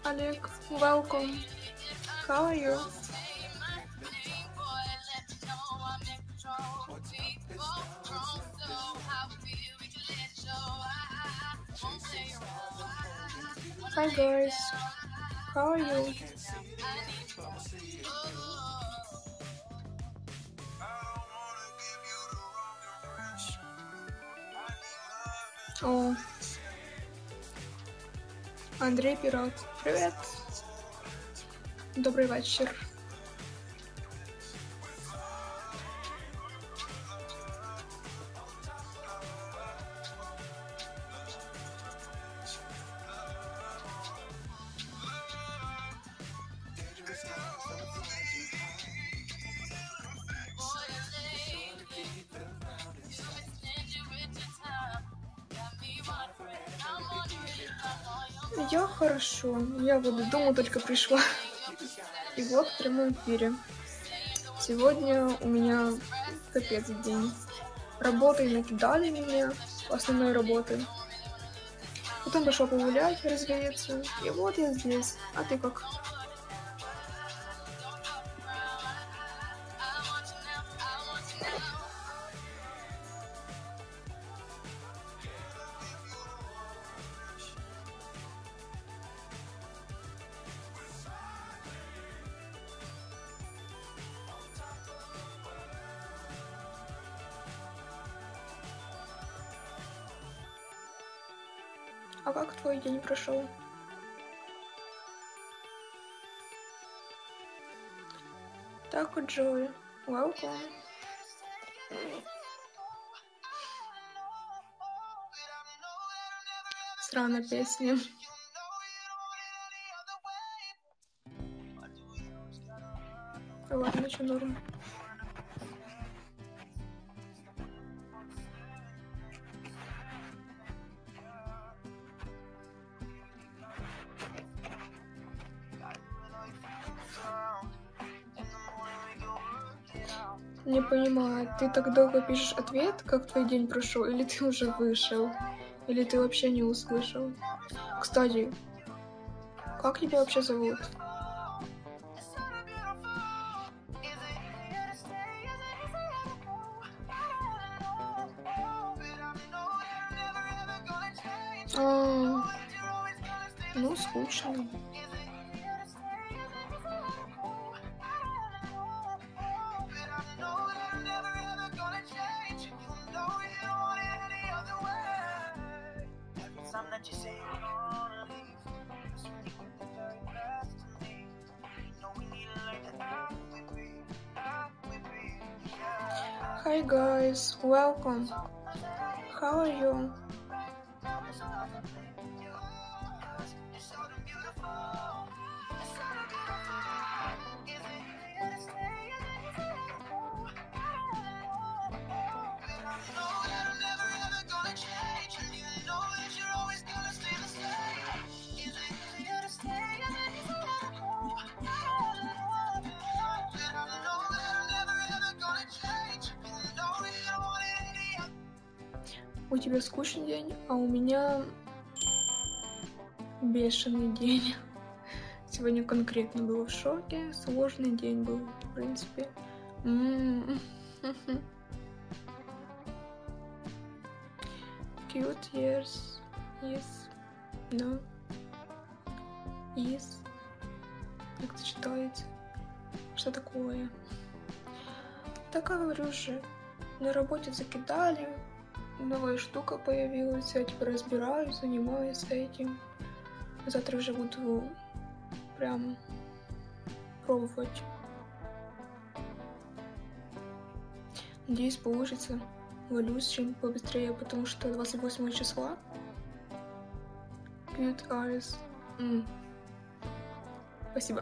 Oleg, welcome. How are you? Hi guys, how are you? О, Андрей Пират, привет. Добрый вечер. Я хорошо, я вот дома только пришла. И вот в прямом эфире. Сегодня у меня капец день. Работы накидали меня, основной работы. Потом пошла погулять, развеяться. И вот я здесь. А ты как? А как твой день прошел? Так, Джой, welcome. Странная песня. Ладно, что норм. Не понимаю, ты так долго пишешь ответ, как твой день прошел, или ты уже вышел, или ты вообще не услышал? Кстати, как тебя вообще зовут? Ну, скучно. Hi guys, welcome. How are you? У тебя скучный день, а у меня бешеный день. Сегодня конкретно была в шоке, сложный день был, в принципе. Cute years, yes, no, yes. Как это читается? Что такое? Так говорю же, на работе закидали, новая штука появилась, я теперь разбираюсь, занимаюсь этим. Завтра уже буду прям пробовать. Надеюсь, получится. Валюсь чем побыстрее, потому что 28 числа. Cute eyes. Спасибо.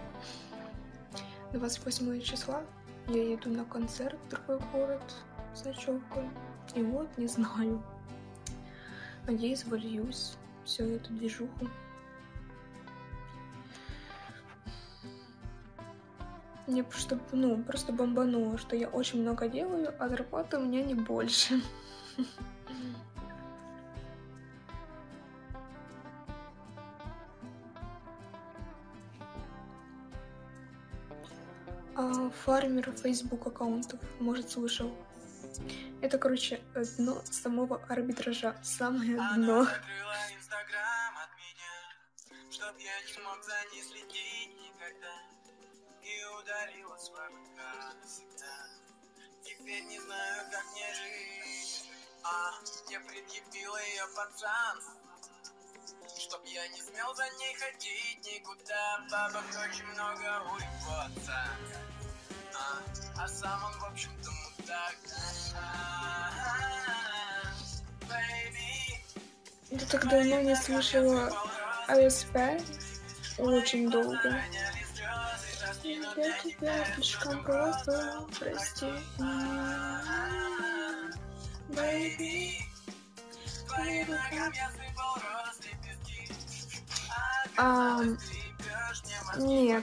28 числа я еду на концерт в другой город с ночевкой. И вот, не знаю. Надеюсь, вольюсь всю эту движуху. Мне просто бомбануло, что я очень много делаю, а зарплата у меня не больше. фармер Facebook аккаунтов, может, слышал. Это, короче, дно самого арбитража, самое дно. Чтоб я не мог за ней следить никогда. И удалила свой ВК навсегда. Теперь не знаю, как мне жить. Я предъявила ее пацан. Чтоб я не смел за ней ходить никуда. Бабок очень много у его отца. А сам он, в общем-то, мудак. Я так давно не слышала АСП. Очень долго. Я тебя слишком просто, прости. Baby. Нет.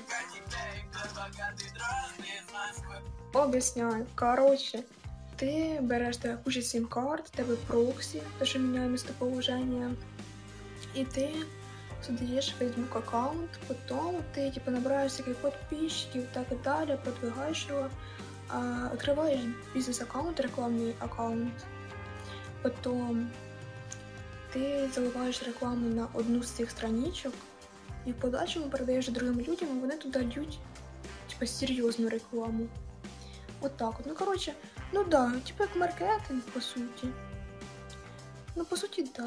Объясняю. Короче, ты берешь кучу сим-карт, тебе прокси, тоже меняет местоположение, и ты создаешь Facebook аккаунт, потом ты типа набираешь всякие подписчики и так далее, продвигаешь его, открываешь бизнес-аккаунт, рекламный аккаунт, потом ти заливаєш рекламу на одну з цих страничок і в подальшому передаєш другим людям, і вони туди лють типа серйозну рекламу. От так от. Ну, коротше, ну да, типа як маркетинг, по суті. Ну, по суті, да.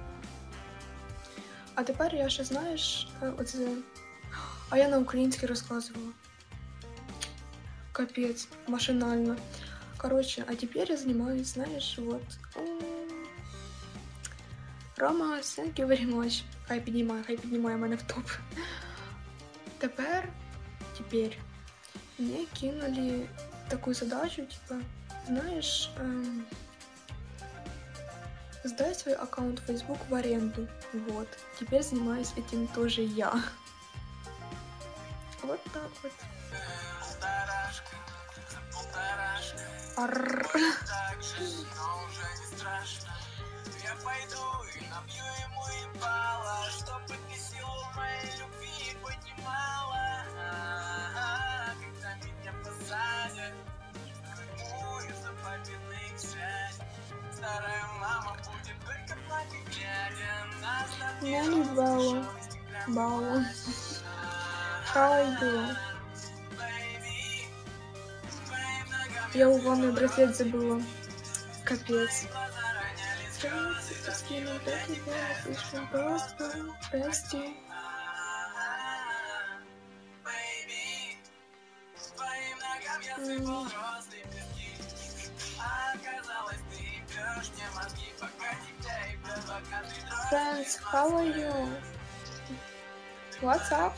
А тепер я ще, знаєш, оце... А я на українській розказувала. Капець, машинально. Короче, а теперь я занимаюсь, знаешь, вот... Рома, thank you very much. Хай піднімає мене в топ. Теперь мне кинули такую задачу, типа, знаешь, сдай свой аккаунт в Facebook в аренду. Вот. Теперь занимаюсь этим тоже я. Вот так вот. Я пойду и набью ему ебало, чтобы ты силу моей любви поднимала. Когда меня посадят, из-за победных связей, старая мама будет только плакать, глядя на статью. Бау. How I do? Я у ванны браслет забыла. Капец. Слишком просто, прости. Friends, how are you? What's up?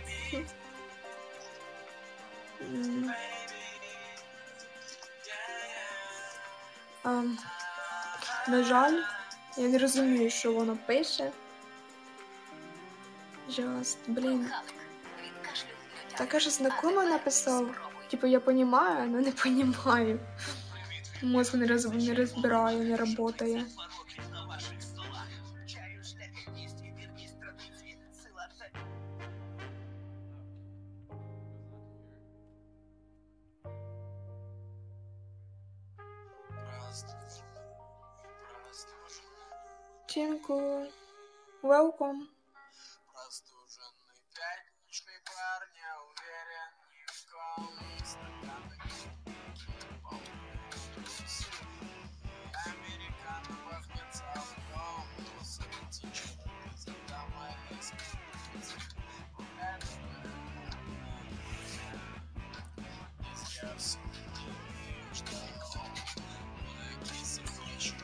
На жаль, я не розумію, що воно пише. Just, блін. Таке ж знакоме написав. Типу, я понимаю, но не понимаю. Мозг не розбирає, не работає. Тинку, welcome. Простуженный пятничный парня, уверен, ни в ком стаканы. Американо пахнет салком, светичек, задавай леску. Я все не ждал, многие захочу.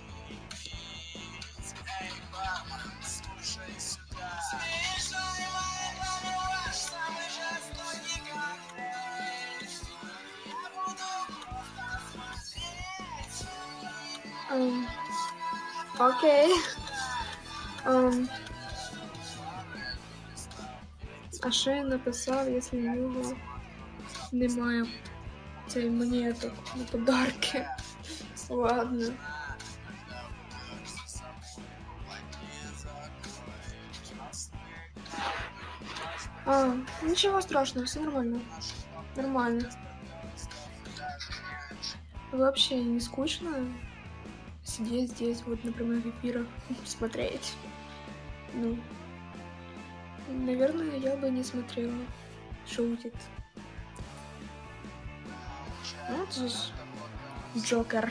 Мама, слушай сюда. Смешной мой ваш самый жестокий конфликт. Я буду просто смотреть. Окей. А що я написав, якщо в нього немає цієї монеток на подарки? Ладно. Ничего страшного, все нормально. Нормально. Вообще не скучно сидеть здесь, вот на прямых эфирах, смотреть. Ну, наверное, я бы не смотрела. Шутит. Вот же ж Джокер.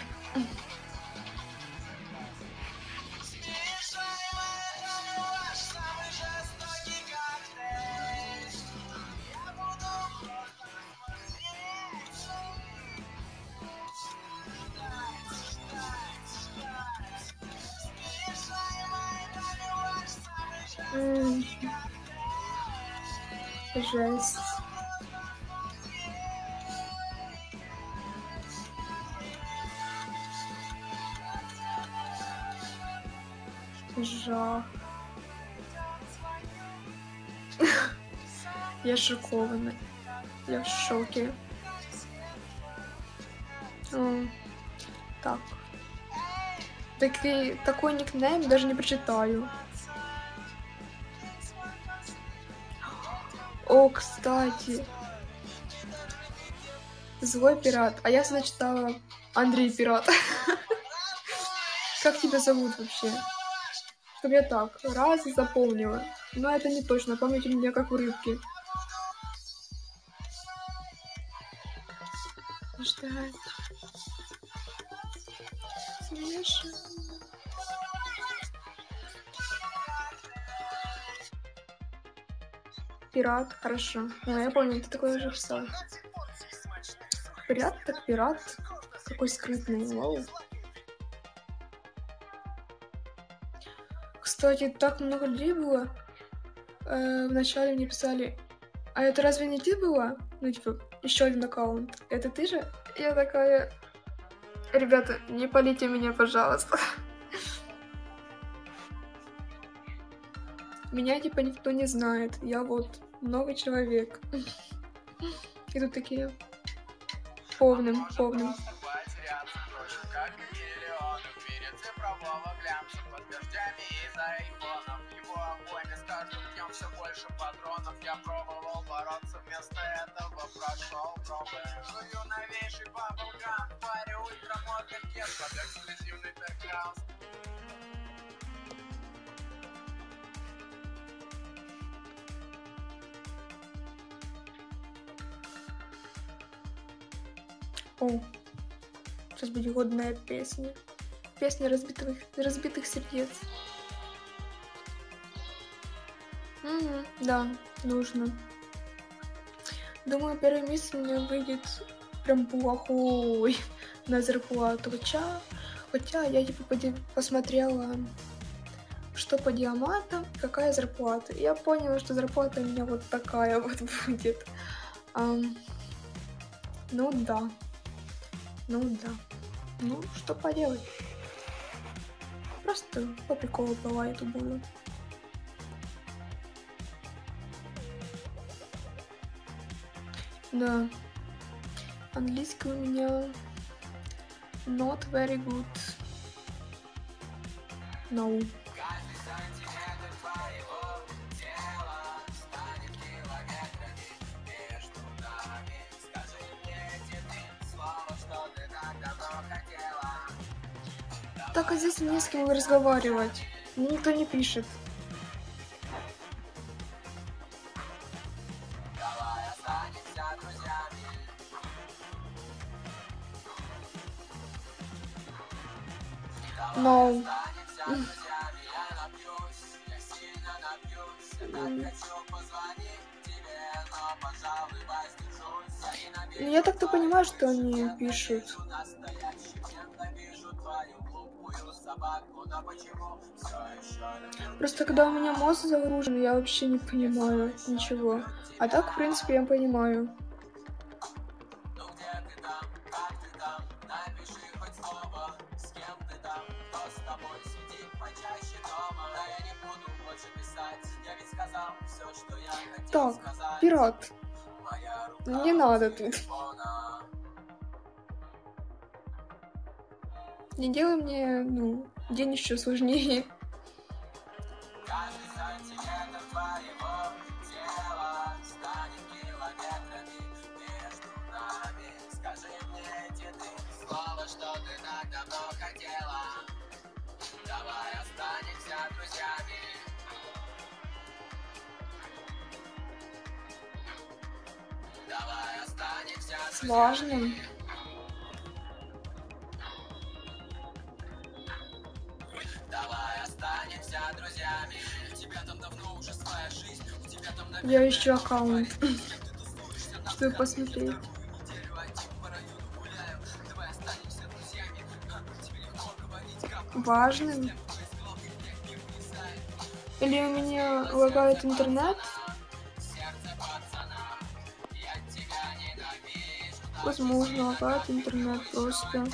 Жесть. Жах. Я шокована. Я в шоке. Так. Такой никнейм даже не прочитаю. О, кстати. Злой пират. А я всегда читала Андрей Пират. Как тебя зовут вообще? Чтобы я так раз и запомнила. Но это не точно. Память у меня как у рыбки. Ждать. Смешно. Пират, хорошо. Я помню, ты такое уже писал. Пират так пират. Какой скрытный. Вау. Кстати, так много людей было. Вначале мне писали, а это разве не ты была? Ну, типа, еще один аккаунт. Это ты же? Я такая, ребята, не палите меня, пожалуйста. Меня, типа, никто не знает. Я вот много человек. И тут такие полным. Все больше патронов я пробовал бороться, вместо этого прошел пробы. Жую новейший баблгам, паре ультрамодных кет под эксклюзивный бэкграунд. О, сейчас будет годная песня. Песня разбитых сердец. Да, нужно. Думаю, первый месяц у меня выйдет прям плохой на зарплату. Хотя я типа посмотрела, что по диамантам, какая зарплата. И я поняла, что зарплата у меня вот такая вот будет. Ну да. Ну, что поделать. Просто по приколу бывает буду. Да. Английский у меня not very good. No. Так, а здесь не с кем разговаривать. Никто не пишет. No. Я так-то понимаю, что они пишут. Просто когда у меня мозг загружен, я вообще не понимаю ничего. А так, в принципе, я понимаю. Так, пират. Не надо тут. Не делай мне, день еще сложнее. что ты так давно хотела. Давай останемся друзьями. Давай останемся С важным. Давай останемся друзьями. У тебя там давно уже своя жизнь. У тебя там Я ищу аккаунт, чтобы посмотреть. Важным. Или у меня лагает интернет? Возможно, лагает интернет просто.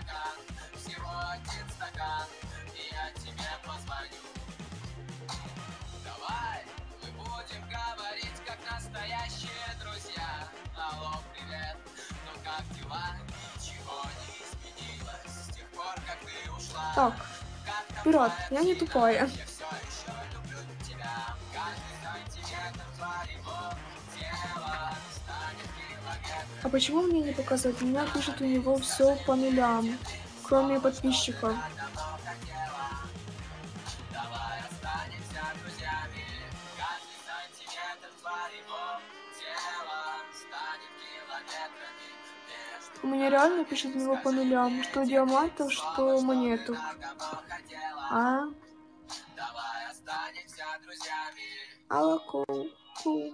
Давай, мы будем говорить как настоящие друзья. Алло, привет, ну как дела? Ничего не изменилось с тех пор, как ты ушла. Так, пират, я не тупая. Я все еще люблю тебя. Каждый сантиметр твоего тела станет километром. А почему мне не показывает? У меня пишет у него все по нулям, кроме подписчиков. Давно хотела. Давай останемся друзьями. Каждый сантиметр твоего тела станет километрами. Между У меня реально пишет у него по нулям, что диамантов, что монету. давно хотела. А? Давай останемся друзьями. Алло, cool.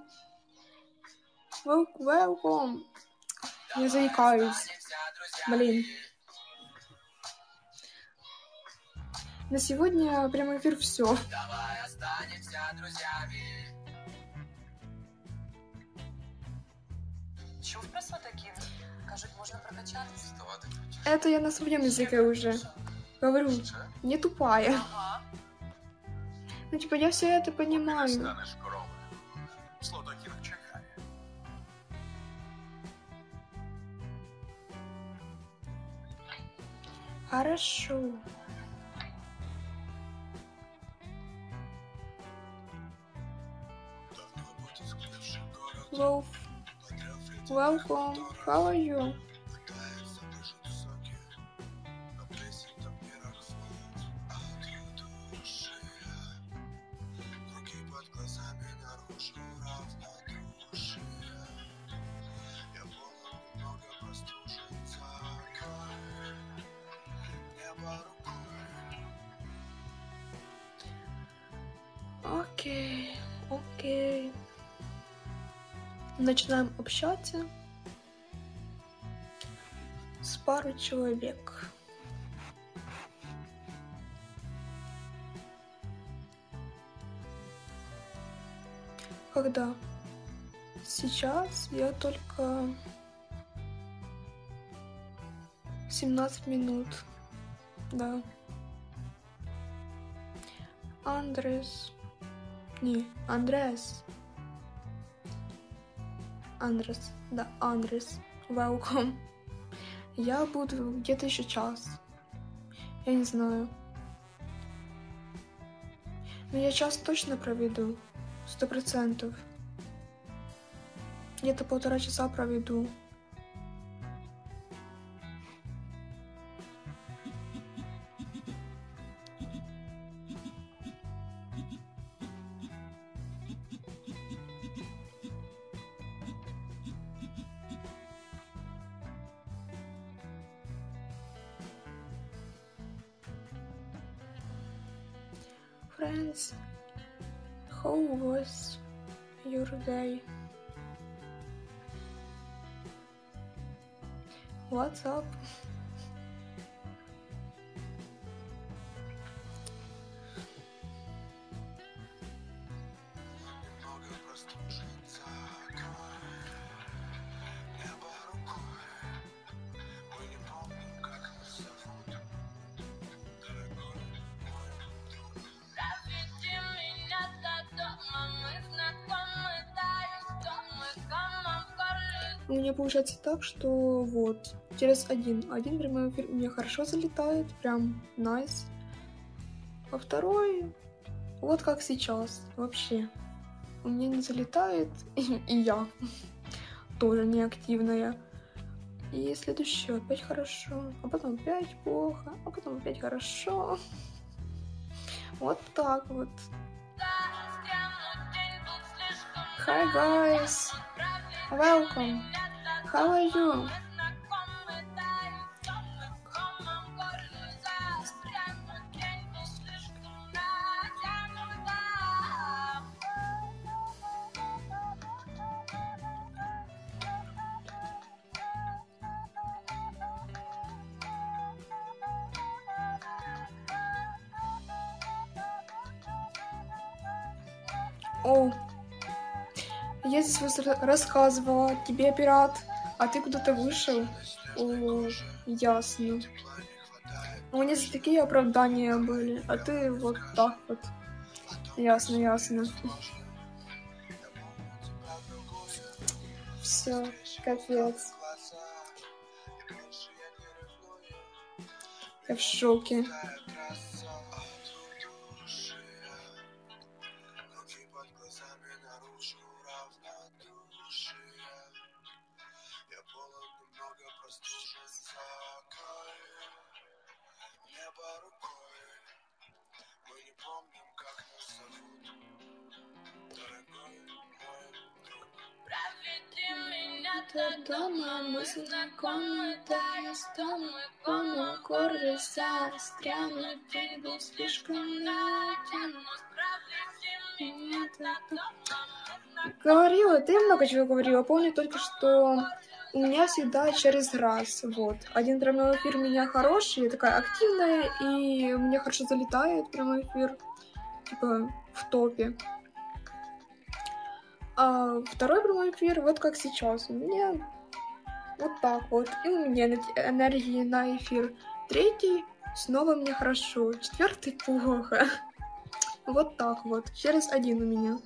Welcome. Я заикаюсь. Останемся друзьями. Блин. На сегодня прямой эфир все. Давай останемся друзьями. Чув про такі? Кажуть, можна прокачатися. Это я на своем языке уже. Говорю, не тупая. Ага. Ну типа я все это понимаю. Станеш коровою. Слодокінг чекає. Хорошо. Wolf. Welcome. How are you? Окей. Начинаем общаться с парой человек. Когда? Сейчас я только 17 минут. Да. Андрес. Да, Андрес. Welcome. Я буду где-то еще час. Я не знаю. Но я час точно проведу. 100%. Где-то 1,5 часа проведу. Friends, how was your day? What's up? У меня получается так, что вот через один прямой эфир у меня хорошо залетает, прям найс. А второй, вот как сейчас, вообще. У меня не залетает, и я тоже неактивная. И следующее опять хорошо, а потом опять плохо, а потом опять хорошо. Вот так вот. Hi guys, welcome. How are you? О, я здесь рассказывала тебе, пират, а ты куда-то вышел. О, ясно. У меня здесь такие оправдания были, а ты вот так вот. Ясно, ясно. Все, капец. Я в шоке. Дома мы знакомы, да я стану помню, горы застряну, ты был слишком натянут. Говорила, ты много чего говорила, помню только, что у меня всегда через раз, вот. Один прямой эфир у меня хороший, я такая активная, и у меня хорошо залетает прямой эфир, типа в топе. А второй прямой эфир, вот как сейчас, у меня вот так вот. И у меня энергии на эфир. Третий снова мне хорошо. Четвертый плохо. Вот так вот. Через один у меня.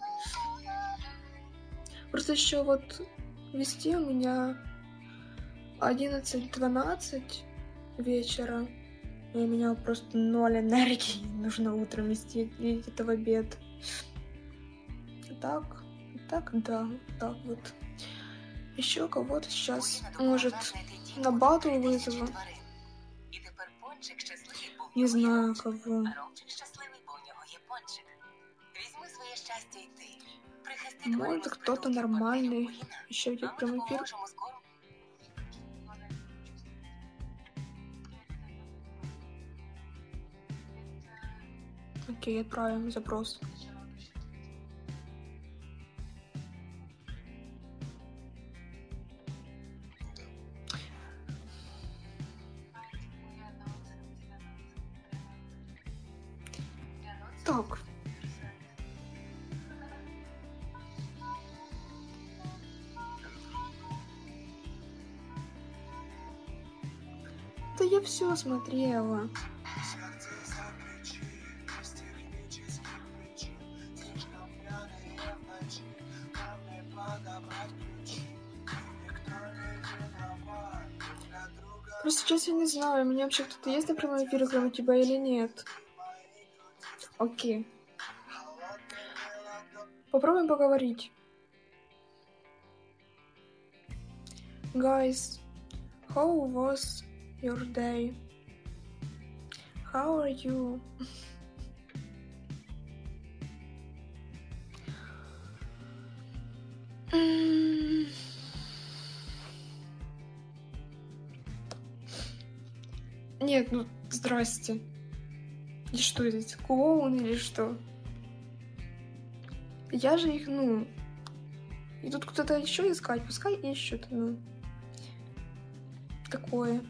Просто еще вот вести у меня 11-12 вечера. И у меня просто 0 энергии. Нужно утром вести. И это в обед. Так, да, так вот. Еще кого-то сейчас, может, на батл вызову. Не знаю, кого. Может, кто-то нормальный. Еще идет прямой эфир. Окей, отправим запрос. Так. Да я все смотрела. Просто сейчас я не знаю, у меня вообще кто-то есть на прямом эфире, кроме тебя или нет. Окей. Попробуем поговорить. Guys, how was your day? How are you? Нет, ну, здрасте. И что здесь, клоун или что? Я же их, ну... И тут кто-то еще искать, пускай ищут, ну... Такое.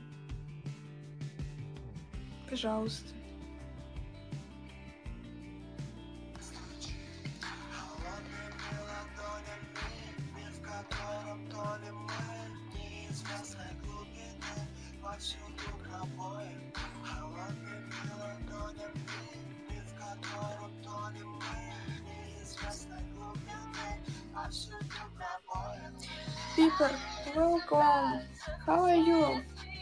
Пожалуйста. Пипер, welcome. How are you?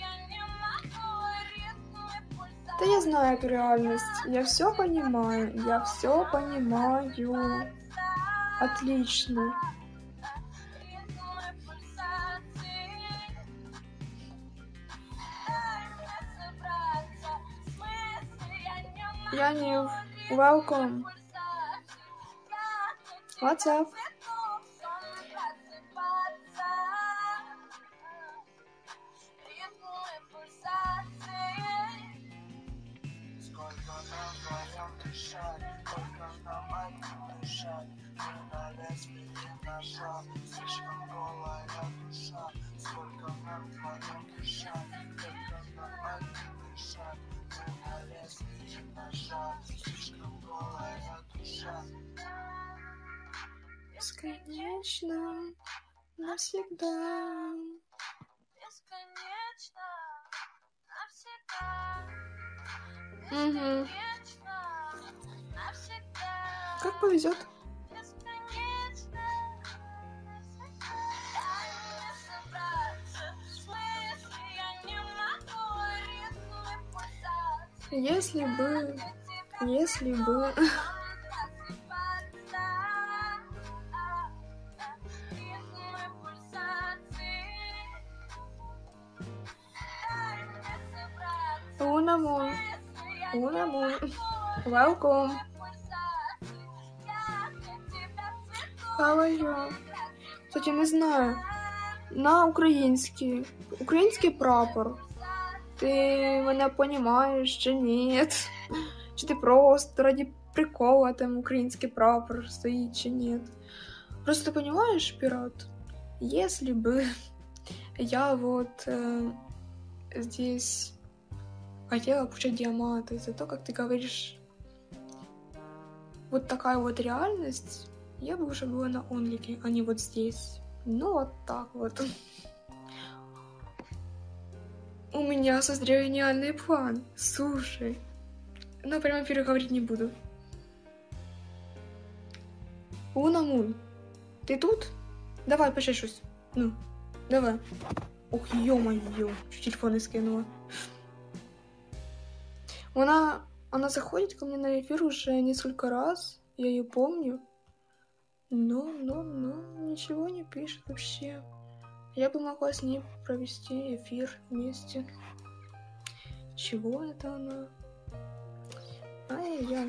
Да я знаю эту реальность. Я все понимаю. Я все понимаю. Отлично. Янив, welcome. What's up? Сколько нам вдвоем дышать, только нам одним дышать. Мы на лезвие ножа, слишком голая душа. Сколько нам вдвоем дышать, только нам одним дышать. Мы на лезвие ножа, слишком голая душа. Бесконечно, навсегда. Бесконечно, навсегда. Угу. Бесконечно, навсегда. Как повезет. Бесконечно, навсегда. Дай мне собраться с мыслью, я не могу ритмы пульсации. Если бы. Унамун. Welcome. How are you? Кстати, не знаю. На український прапор. Ти мене понімаєш чи ні? Чи ти просто ради прикола там український прапор стоїть чи ні? Просто понимаешь, пират, если бы я вот здесь хотела получать диаманты, за то, как ты говоришь, вот такая вот реальность, я бы уже была на онлике, а не вот здесь. Ну вот так вот. У меня созрел гениальный план. Слушай. Но прямо переговорить не буду. Унамун, ты тут? Давай, пошешусь. Ну, давай. Ох, ё-моё, чуть телефон не скинула. Она заходит ко мне на эфир уже несколько раз, я ее помню. Но, ничего не пишет вообще. Я бы могла с ней провести эфир вместе. Чего это она? Ай-яй-яй.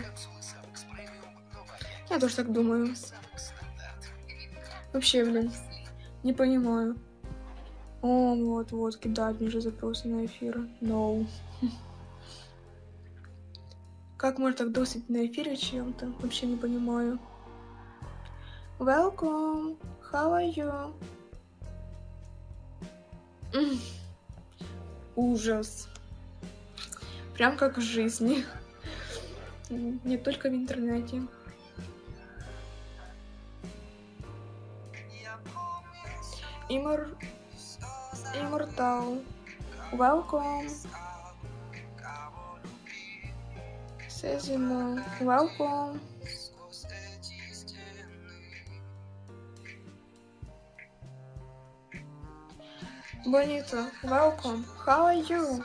Я тоже так думаю. Вообще, блин, не понимаю. О, вот, кидает мне же запросы на эфиры. No. Как можно так досить на эфире чем-то? Вообще не понимаю. Welcome. How are you? Ужас. Прям как в жизни. Не только в интернете. Immortal. Welcome. Сезимо. Welcome. Bonito. Welcome. How are you?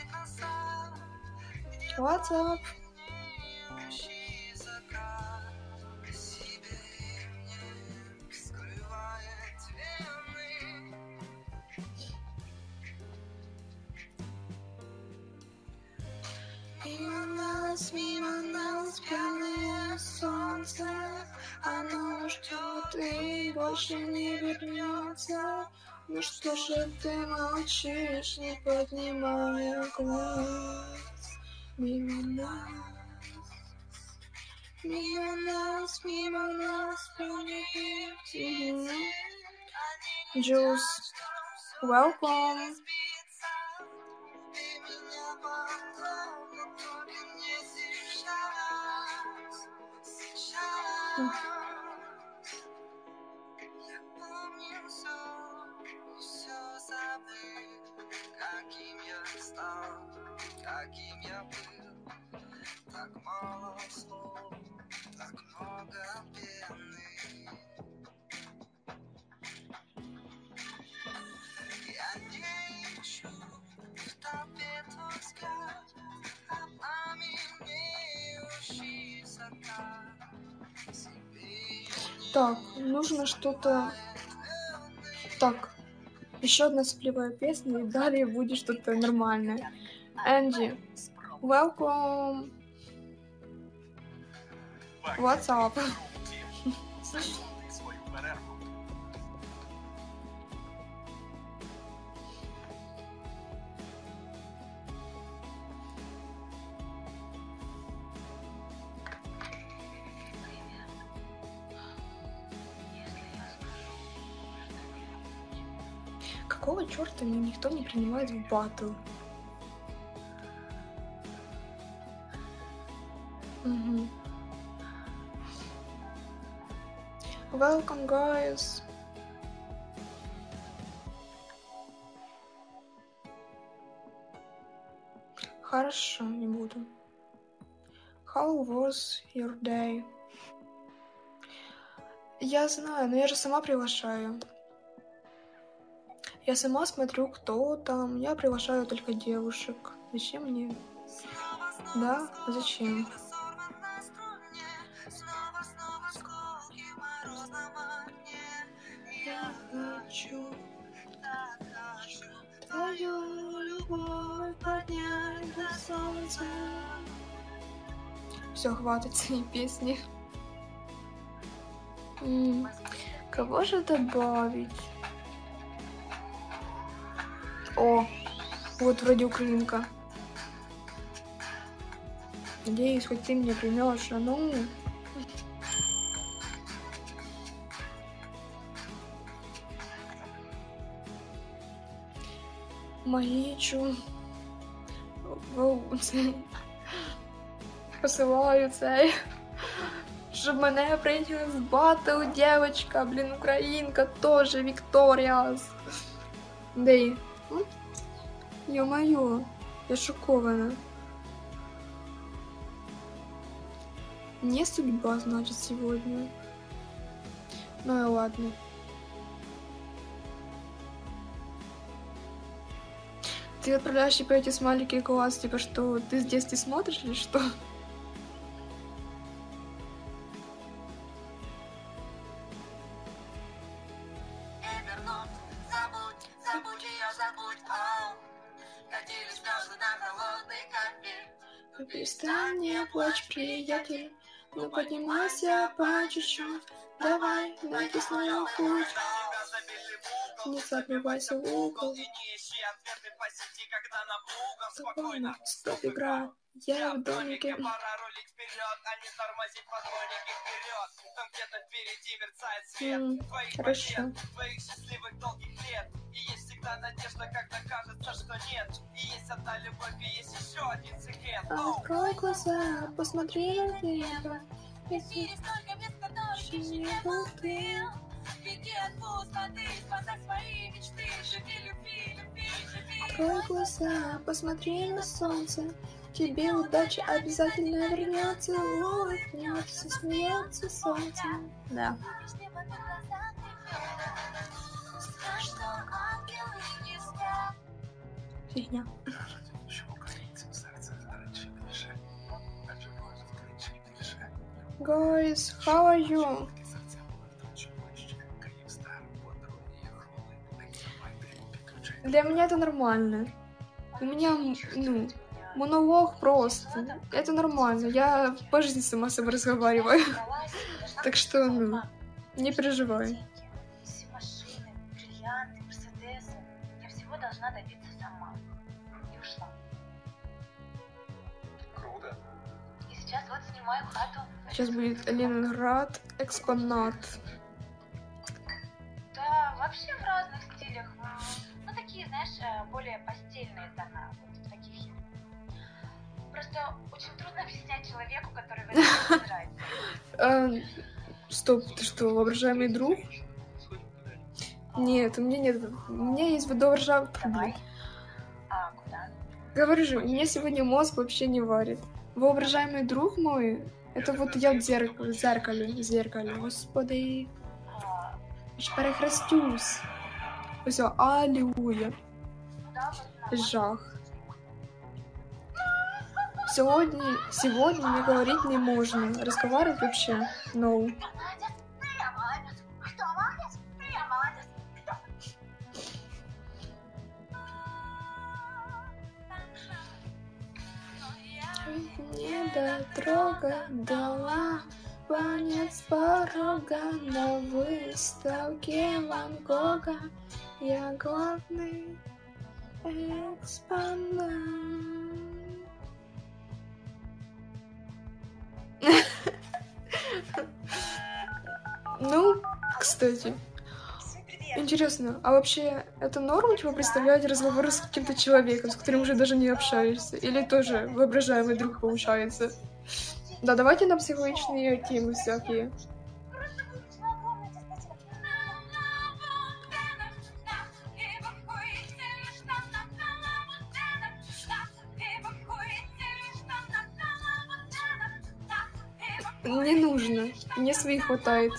What's up? Мимо нас пьяное солнце. Оно ждет и больше не вернется. Ну что же ты молчишь, не поднимая глаз? Мимо нас пьяные. Juice, welcome. Каким я стал, каким я был, так мало слов, так много пены. Я не ищу в толпе твой взгляд, а пламенеющий закат. Так, нужно что-то... Так, еще одна сопливая песня, и далее будет что-то нормальное. Энди, welcome. What's up? Заснути свою перерву. Какого черта меня никто не принимает в батл? Угу. Welcome, guys. Хорошо, не буду. How was your day? Я знаю, но я же сама приглашаю. Я сама смотрю, кто там. Я приглашаю только девушек. Зачем мне? Да? Зачем? Я хочу твою любовь поднять до солнца. Все, хватит этой песни. Кого же добавить? О, вот вроде украинка. Надеюсь, хоть ты мне примешь, а ну. Магічу. Посилаю цей. Щоб мене прийняли в батл, дівчинка, блін, українка, теж Вікторіас. Де? Ё-моё, я шокована. Не судьба, значит, сегодня. Ну и ладно. Ты отправляешь типа эти смайлики класс, типа что ты здесь ты смотришь или что? Перестань, не плачь, приятель. Ну поднимайся по чуть-чуть. Давай, найди свой путь. Не забивайся в угол. Спокойно, стоп, игра. Я в домике. Хорошо. И есть всегда надежда, когда кажется, что нет. И есть одна любовь, и есть еще один секрет. Открой глаза, посмотри на небо. В мире столько мест, которых еще не был ты. Беги от пустоты, спасай свои мечты. Живи, люби, люби, живи. Открой глаза, посмотри на солнце. Тебе удача обязательно вернется. Улыбнется, смеется солнце. Да. Фигня. Guys, how are you? Для меня это нормально. У меня, ну, монолог просто. Это нормально. Я по жизни сама с собой разговариваю. Так что, ну, не переживай. Все машины, бриллианты, мерседесы. Я всего должна добиться сама. И ушла. Круто. И сейчас вот снимаю хату. Сейчас будет Ленинград, экспонат. Да, вообще в разных стилях. Ну, такие, знаешь, более постельные тона. Вот в таких я. Просто очень трудно объяснять человеку, который в этом не разбирается. Стоп, ты что, воображаемый друг? Нет, у меня нет. У меня есть воображаемый друг. Давай. А куда? Говорю же, мне сегодня мозг вообще не варит. Воображаемый друг мой, это вот я в зеркале. Господи, аж перехрестюсь. Все, аллилуйя. Жах. Сегодня мне говорить не можно. Разговаривать вообще no. Молодец, ты молодец. Кто молодец? Я молодец. Не дотрога дала Танец с порога на выставке Ван Гога. Я главный экспонат. Ну, кстати, интересно, а вообще это норм, типа, представлять разговоры с каким-то человеком, с которым уже даже не общаешься? Или тоже воображаемый друг получается? Да, давайте на психологичные темы всякие. Не нужно, мне своих хватает.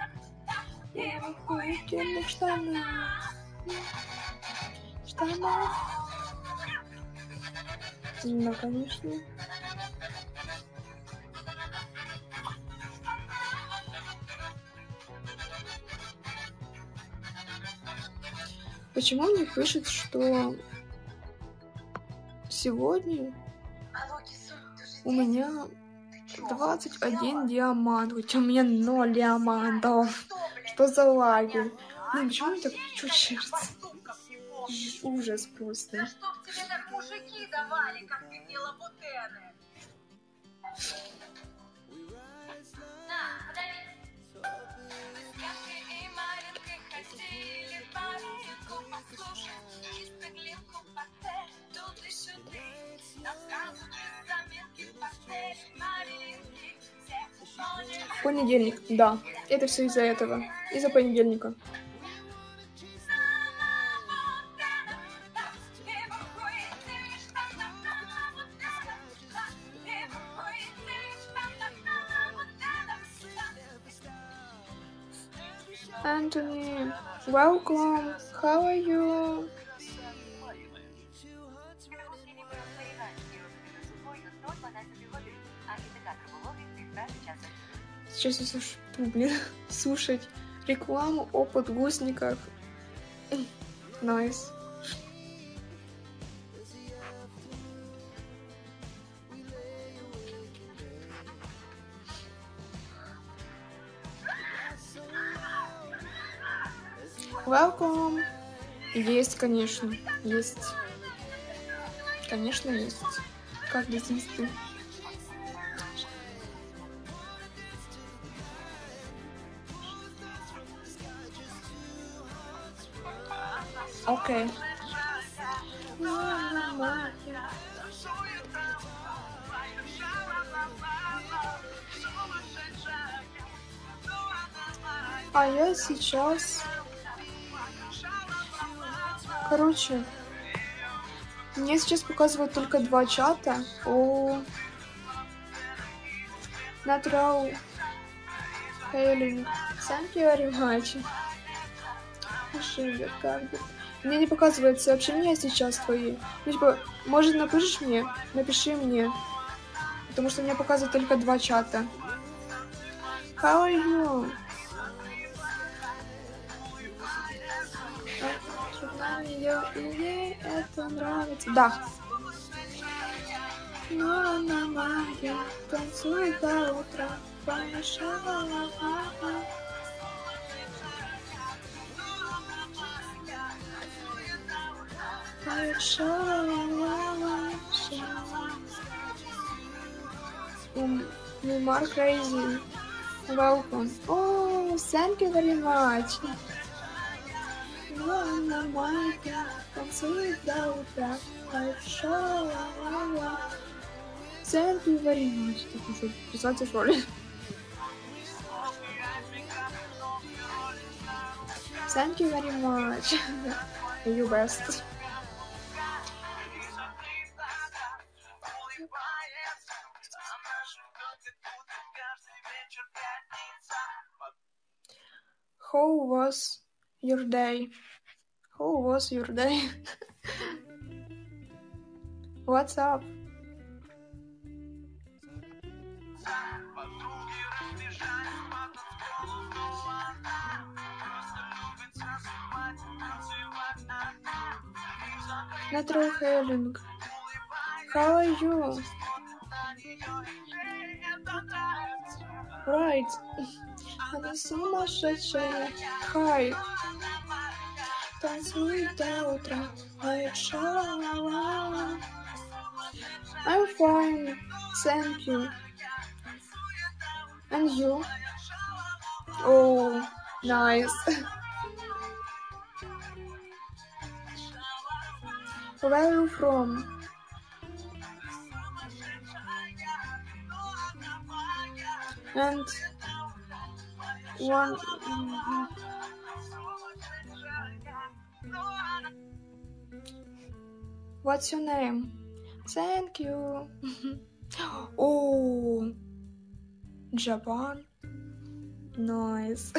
Штанов. Ну, конечно. Почему мне пишут, что сегодня у меня 21 диамант, хотя у меня 0 диамантов. Что за лагерь? Ну, почему мне так чуть сердце? Ужас просто. Да чтоб тебе так мужики давали, как ты мне лабутены. На, подай. Мы с Янкой и Маринкой ходили в Маринку послушать. Чисто глинку пастель, тут и сюда. На сказку без заметки в постель. Маринки все поняли. Понедельник, да. Это все из-за этого. Из-за понедельника. Anthony, welcome. How are you? Сейчас я слушать рекламу о подгузниках. Nice. Welcome. Есть, конечно. Есть. Конечно, есть. Как без listy. Окей. А я сейчас... Короче, мне сейчас показывают только 2 чата о Natural Healing. Thank you very much. Пиши, как бы. Мне не показывает сообщения сейчас твои. Ну, типа, может, напишешь мне? Напиши мне. Потому что мне показывают только 2 чата. How are you? Ей это нравится. Да. Но она моя танцует до утра. Мар crazy. Welcome. Oh, thank you very much. Она моя танцует до утра. Хорошо. Thank you very much. Так уже писать в школе. Thank you very much. You best. How was your day? How was your day? What's up? Natural Healing. How are you? Right. Она сумасшедшая. Hi. Танцует до утра. I'm fine. Thank you. And you? Oh, nice. Where are you from? And one. What's your name? Thank you. Oh, Japan. Nice.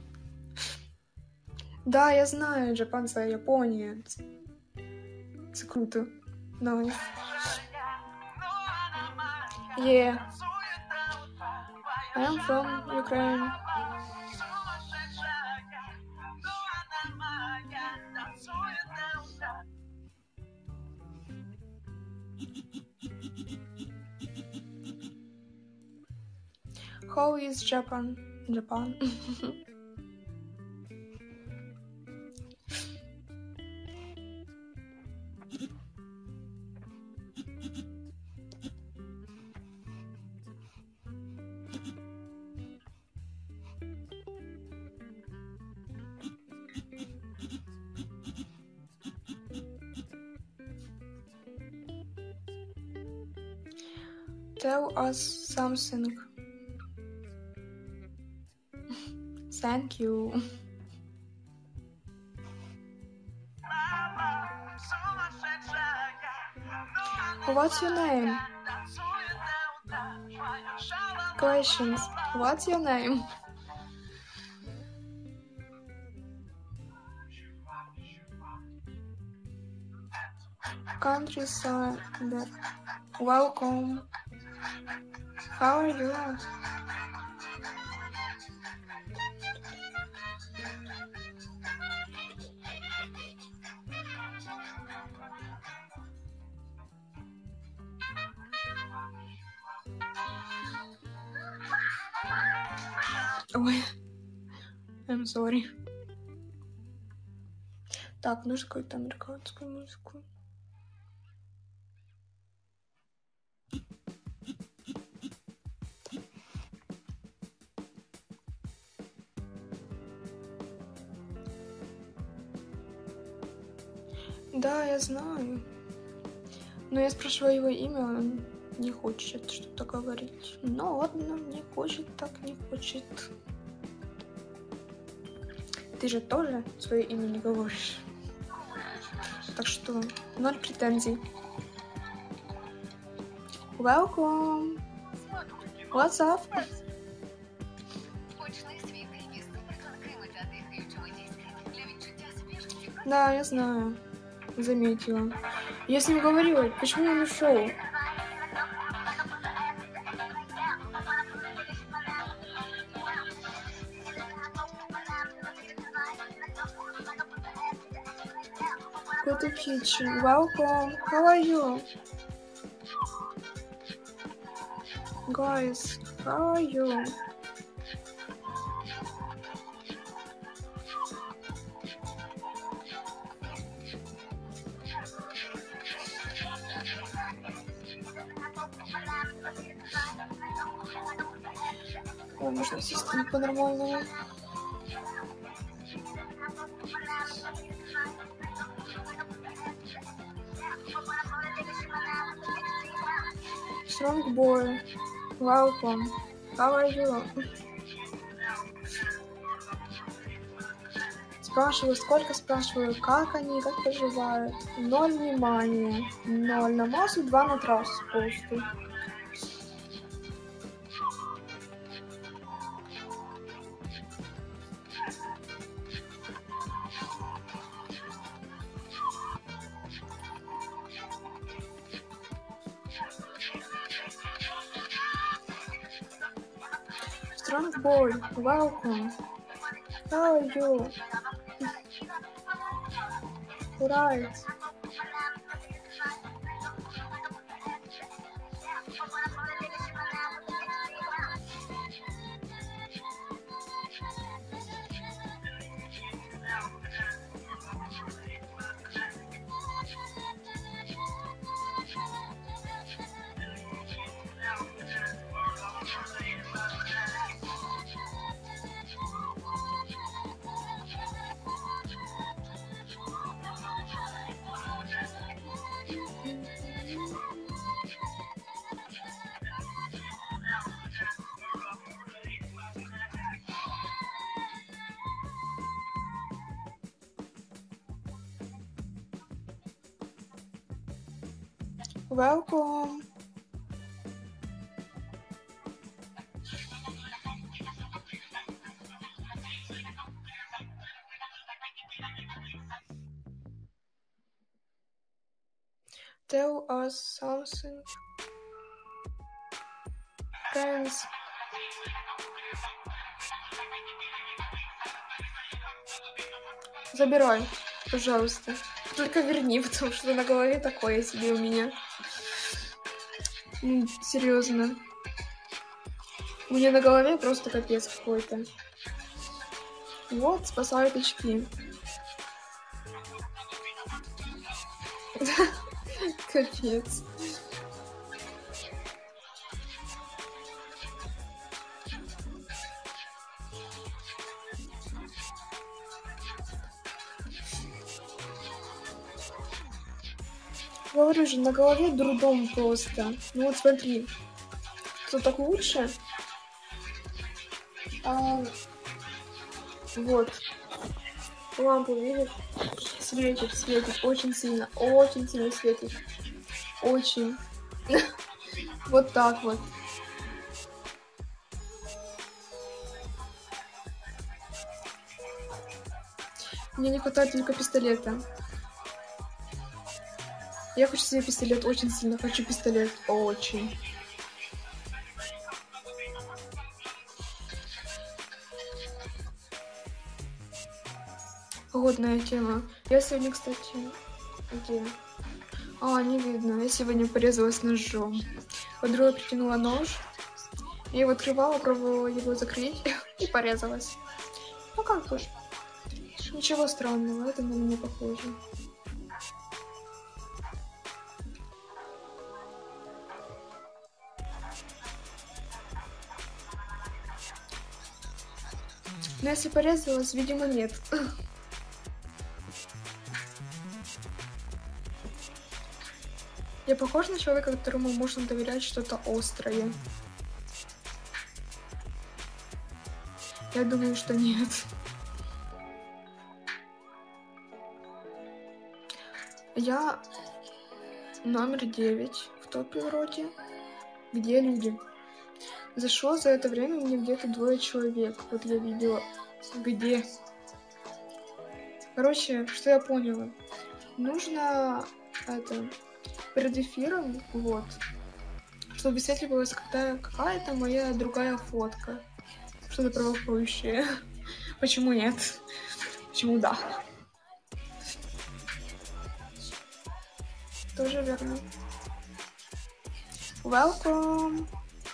Да, я знаю, Japan це Японія. Це круто. Nice. Yeah. I'm from Ukraine. How is Japan? Japan. Tell us something. Thank you. What's your name? Questions. What's your name? Countryside. Welcome. How are you? Ой, I'm sorry. Так, нужно какую-то американскую музыку. Да, я знаю. Но я спрашиваю его имя, он не хочет что-то говорить. Ну ладно, не хочет, так не хочет. Ты же тоже свое имя не говоришь. Так что 0 претензий. Welcome. What's up? Да, я знаю. Заметила. Я с ним говорила, почему он ушел? Good pitch. Welcome. How are you? Guys, how are you? Ой, можно сесть по-нормальному. Strong boy. Welcome. How are you? Спрашиваю, сколько спрашиваю, как они, как поживают. 0 внимания. 0 на массу, 2 на трассу просто. Strong boy, welcome. How are you? Right. Welcome. Tell us something. Friends. Забирай, пожалуйста. Только верни, потому что на голове такое себе у меня. Серьезно. У меня на голове просто капец какой-то. Вот, спасают очки. Капец. Говорю же, на голове дурдом просто. Ну вот смотри, кто так лучше? Вот. Лампу видишь? Светит, очень сильно светит. Очень. Вот так вот. Мне не хватает только пистолета. Я хочу себе пистолет, очень сильно хочу пистолет, очень. Погодная тема. Я сегодня, кстати, где? Не видно. Я сегодня порезалась ножом. Подруга притянула нож. Я его открывала, пробовала его закрыть и порезалась. Ну как бы. Ничего странного, это на меня похоже. Но если порезалась, видимо, нет. Я похожа на человека, которому можно доверять что-то острое? Я думаю, что нет. Я номер 9 в топе вроде. Где люди? Зашло за это время мне где-то 2 человек. Вот я видела. Где? Короче, что я поняла? Нужно перед эфиром, вот, чтобы высветливалась какая-то моя другая фотка. Что-то провокующее. Почему нет? Почему да? Тоже верно. Welcome.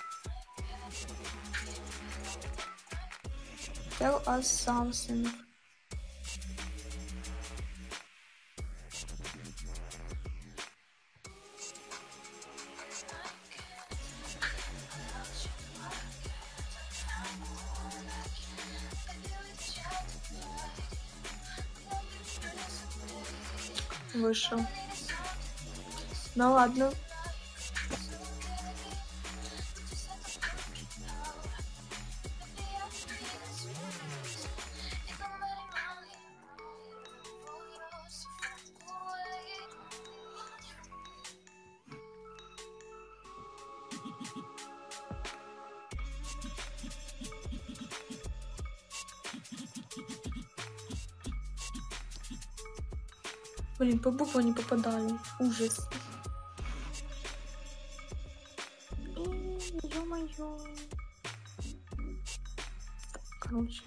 Tell us something. Вышел. Ну ладно. Блин, по буквам не попадаю. Ужас. Ё-моё. Короче.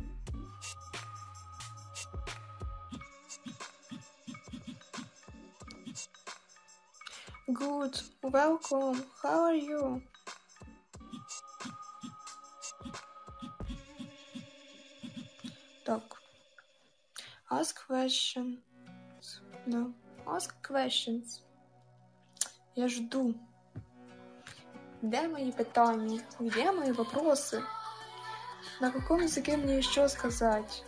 Good. Welcome. How are you? Так. Ask question. Да. Ask questions. Я жду. Где мои питания? Где мои вопросы? На каком языке мне еще сказать?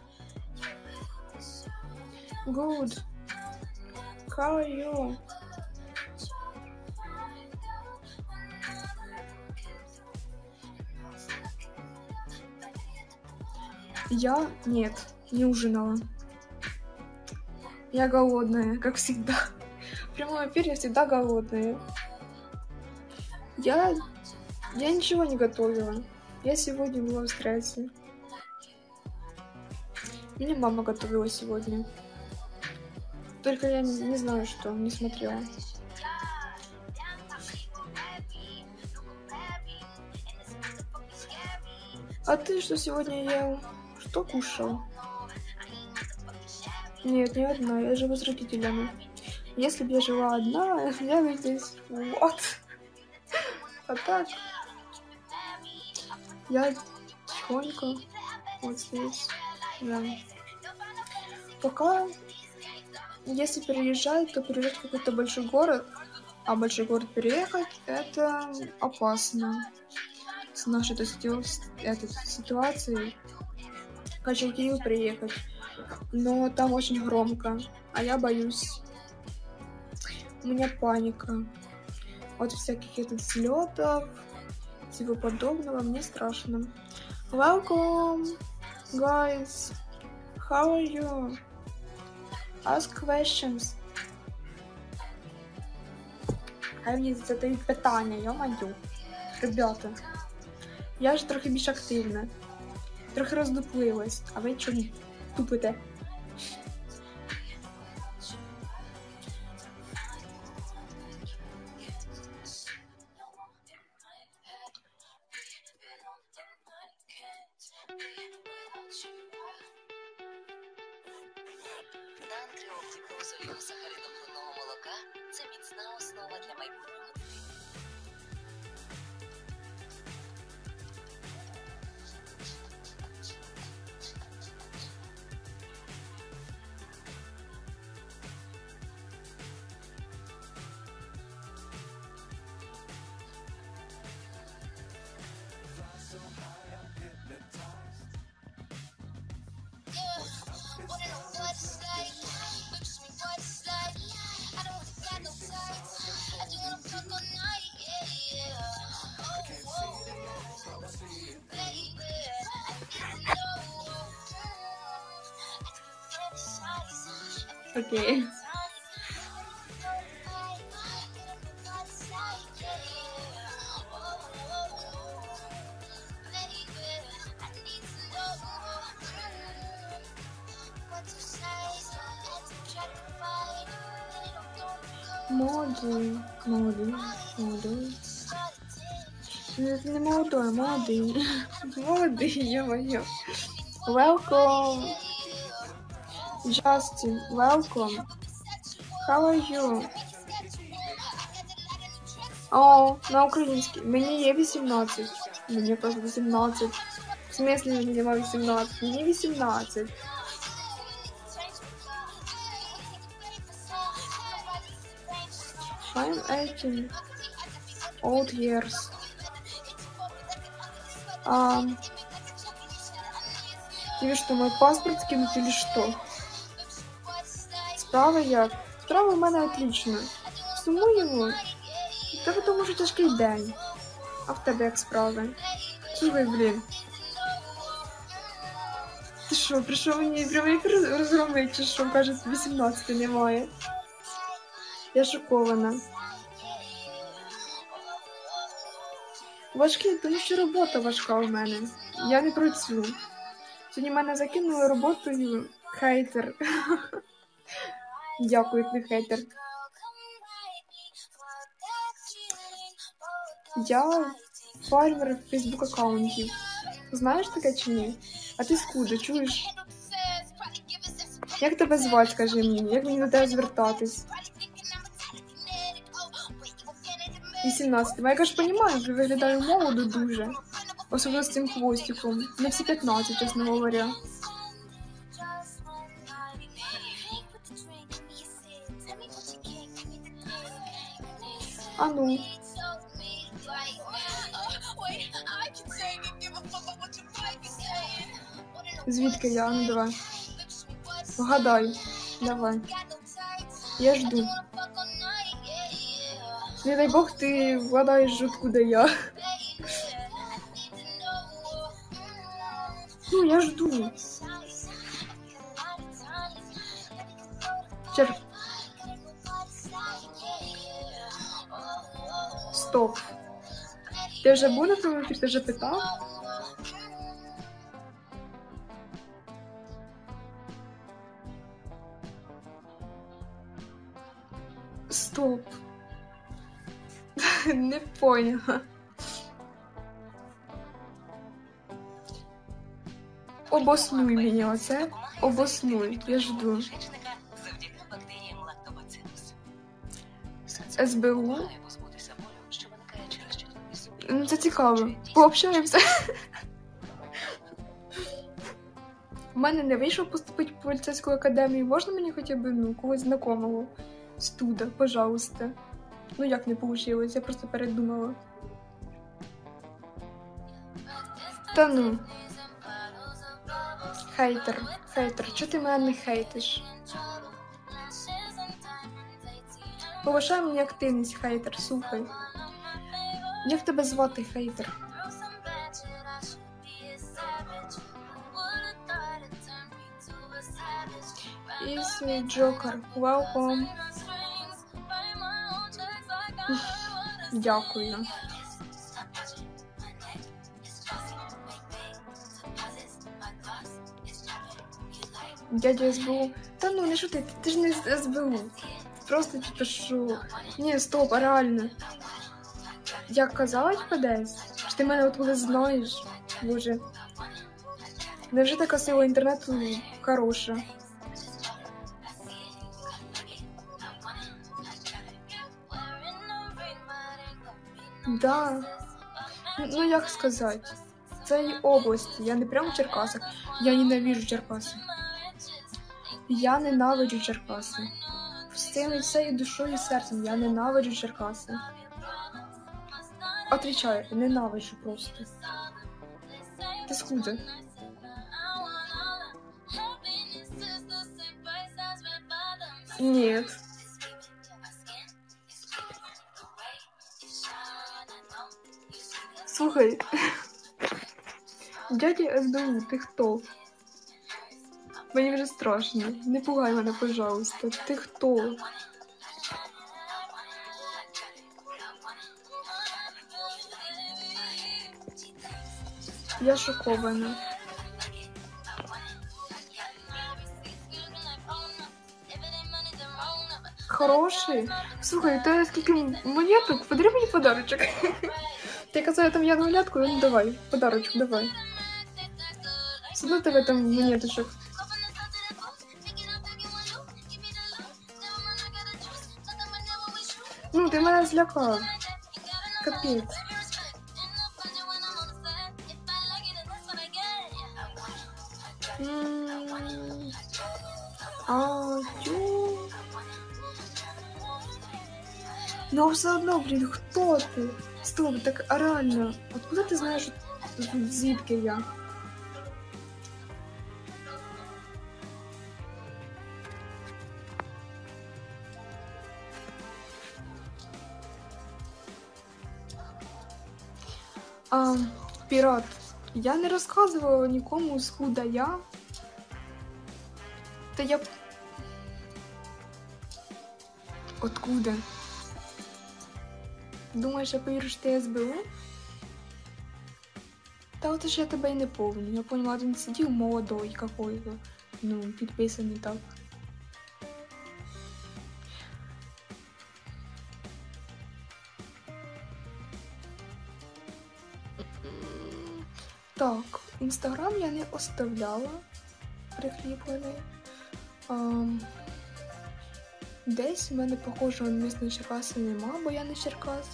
Good. How are you? Я? Нет, не ужинала. Я голодная, как всегда. в прямом эфире всегда голодная. Я ничего не готовила. Я сегодня была в стрессе. Мне мама готовила сегодня. Только я не знаю, что, не смотрела. А ты что сегодня ел? Что кушал? Нет, не одна, я живу с родителями. Если бы я жила одна, я бы здесь... Вот. А так... Я тихонько вот здесь. Да. Пока... Если переезжать, то переезжать в какой-то большой город. А большой город переехать, это опасно. С нашей этой ситуацией. Хочу в Киев приехать. Но там очень громко. А я боюсь. У меня паника. От всяких этих взлетов, всего подобного. Мне страшно. Welcome, guys. How are you? Ask questions. Хай мені задають питання, йо-маю. Ребята, я ж трохи більш активна. Трохи роздуплилась. А ви чому тупите? Нанкреоптик розового сахаринопленого молока – це міцна основа для майбутнього дитини. Окей. Молодий. Не молодой, молодий. Молодий, ё-моё. Welcome. Justin, welcome. How are you? О, на українській. Мені є 18. Мені просто 18. В смислі мені нема 18? Мені 18. I'm 18. Old years. Тебе что, мой паспорт скинуть или что? Справа як? Справа в мене отлично. Сумуємо. В тебе тому що тяжкий день. А в тебе як справи? Слухай, блін. Ти що, прийшов мені прямий розгромити, чи що? Каже, 18 немає. Я шокована. Важкий, тому що робота важка у мене. Я не працюю. Сьогодні мене закинули роботою хейтер. Дякую, ти хейтер. Я фармер фейсбук аккаунтів. Знаєш таке чи ні? А ти скуда, чуєш? Як тебе звати, скажи мені? Як мені до тебе звертатись? 18. Я, конечно, понимаю, що виглядаю молодо дуже. Особливо з цим хвостиком. Не всі 15, чесно говоря. А ну. Звідки я? Ну давай. Вгадай. Давай. Я жду. Не дай бог ти вгадаєш, откуда я. Ну, я жду. Стоп. Ти вже був на тому ефірі? Ти вже питав? Стоп. Не поняла. Обоснуй мені оце. Обоснуй. Я жду. Завдяки бактеріям лактобацилус. СБУ? Позбутися болю, що виникає через щитовидний сумнів. Ну, це цікаво. Пообщаємося. У мене не вийшло поступити в поліцейську академію. Можна мені хоча б когось знайомого? Студа, пожалуйста. Ну як не вийшло, я просто передумала. Та ну. Хейтер, чого ти мене не хейтиш? Повишай мені активність, хейтер, слухай. Як тебе звати, хейтер? Easy Joker, welcome. Дякую. Дядя СБУ. Та ну не шути, ти ж не з СБУ. Просто типа що. Ні, стоп, а реально. Я казала кудись? Що ти мене от коли знаєш? Боже. Невже така сила інтернету хороша? Да. Ну як сказати? Це і області. Я не прямо в Черкасах. Я ненавижу Черкаси. Я ненавиджу Черкаси. Всією душою і серцем я ненавиджу Черкаси. Отрічаю, ненавиджу просто. Ти скуда? Нет. Слухай. Дядя СБУ, ти хто? Мені вже страшно. Не пугай мене, пожалуйста. Ти хто? Я шокована. Хороший? Слухай, ти скільки монеток? Подари мені подарочок. Ти казала там янголятку, ну давай, подарочок, давай. Все одно тебе там монеточок. Ну, ти мене злякав. Капець. Ну, все одно, блін, хто ти? Стоп, так а реально, откуда ти знаєш, звідки я? Пірат, я не розказувала нікому, скуда я. Та я... Откуда? Думаєш, я повірю, що ти СБУ? Та от ж я тебе й не помню. Я поняла, він сидів молодой какой-то. Ну, підписаний так. Так, Інстаграм я не оставляла прикріплений. Десь в мене похожого місця Черкаси нема, бо я не Черкас.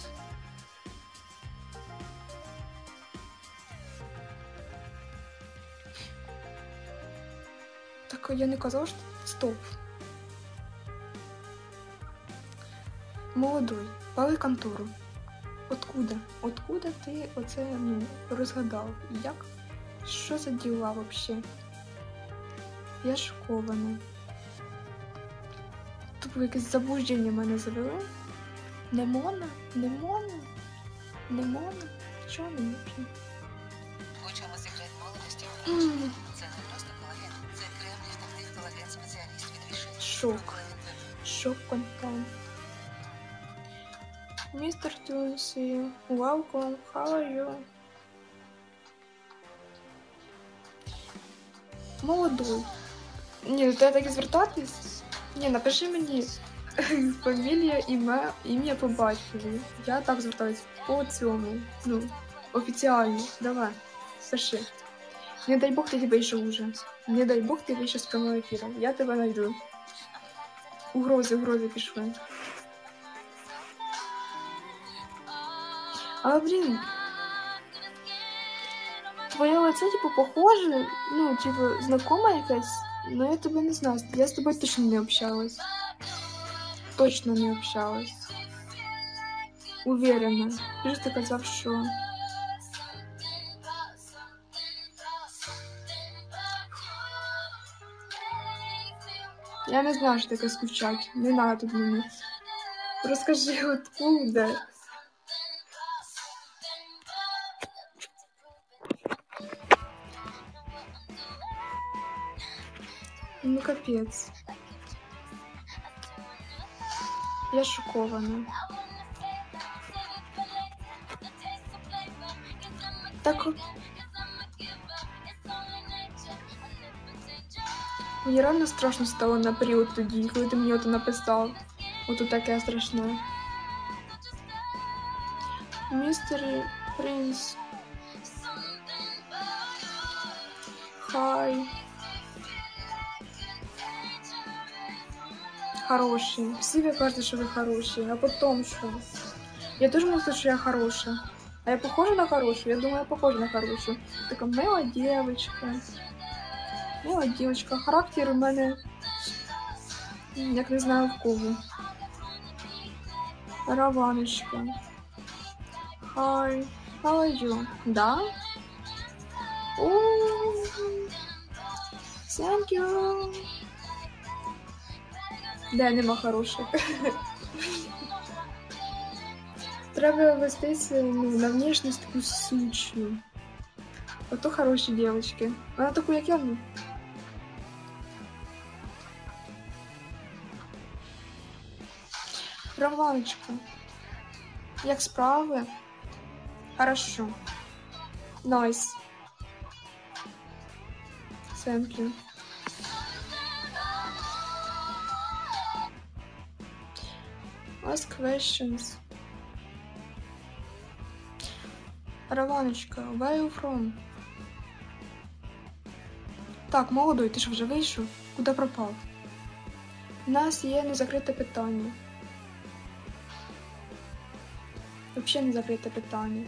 Так я не казала, що... Стоп. Молодой, пали контору. Откуда? Откуда ти оце, ну, розгадав? Як? Що за діла вообще? Я шокована. Тупо якесь заблуждення мене завело. Не можна? Не можна? Не можна? Чого не можна? У чому секрет молодості? Це не просто колаген, це кремній втертий колаген-спеціаліст від Віши. Шок. Шок контент. Містер Тунсі, welcome, how are you? Молодой. Ні, до тебе так і звертатись? Ні, напиши мені фамілія, ім'я по батькові. Я так звертаюсь по цьому. Ну, офіціально. Давай, пиши. Не дай Бог ти вийшов уже. Не дай Бог ти вийшов з прямого ефіру. Я тебе знайду. Угрози пішли. А, блін, твоє лице, типу, похоже, ну, типу, знакома якась, но я тебе не знаю, я з тобою точно не общалась. Точно не общалась. Уверена. Ти ж ти казав, що... Я не знаю, що таке скучать. Не надо тут мені. Розкажи, откуда. Ну, капец. Я шокована. Так... Мені реально страшно стало на період тоді, коли ти мені ото написав. Ото таке страшне. Містер Принц. Хай. Хороший. Всі ви кажете, що ви хороші, а потім що? Я теж думала, що я хороша. А я похожа на хорошу? Я думаю, я похожа на хорошу. Така мила дівчинка. Мила дівчинка. Характер у мене, як не знаю в кого. Раваночка. Hi. How are you? Да? Thank you. Де нема хороших. Треба вестися, ну, на внешність таку сучу. Ото хороші дівчатки. Вона таку, як я, ну. Романочка. Як справи? Хорошо. Найс. Thank you. Ask questions. Романочка, where are you from? Так, молодой, ти ж вже вийшов? Куди пропав? У нас є незакрите питання. Взагалі незакрите питання.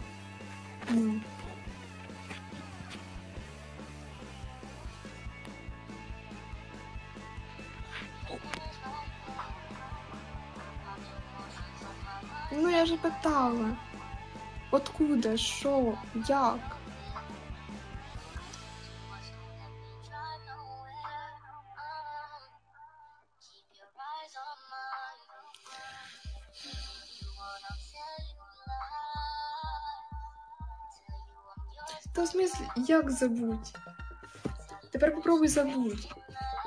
Ну, я же питала. Откуда? Що? Як? Та в смысле, як забудь? Тепер попробуй забудь.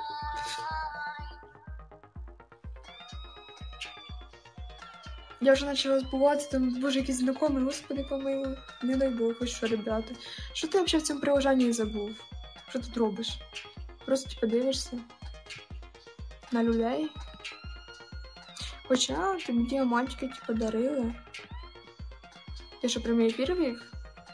Я вже почала збуватися, там, боже, якісь знайомі, господи помилуй. Не дай Бог, ось що, ребята. Що ти взагалі в цьому приложенні забув? Що тут робиш? Просто типу дивишся на людей? Хоча тобі ті мальчики типу дарили. Ти що, прямий ефір вів?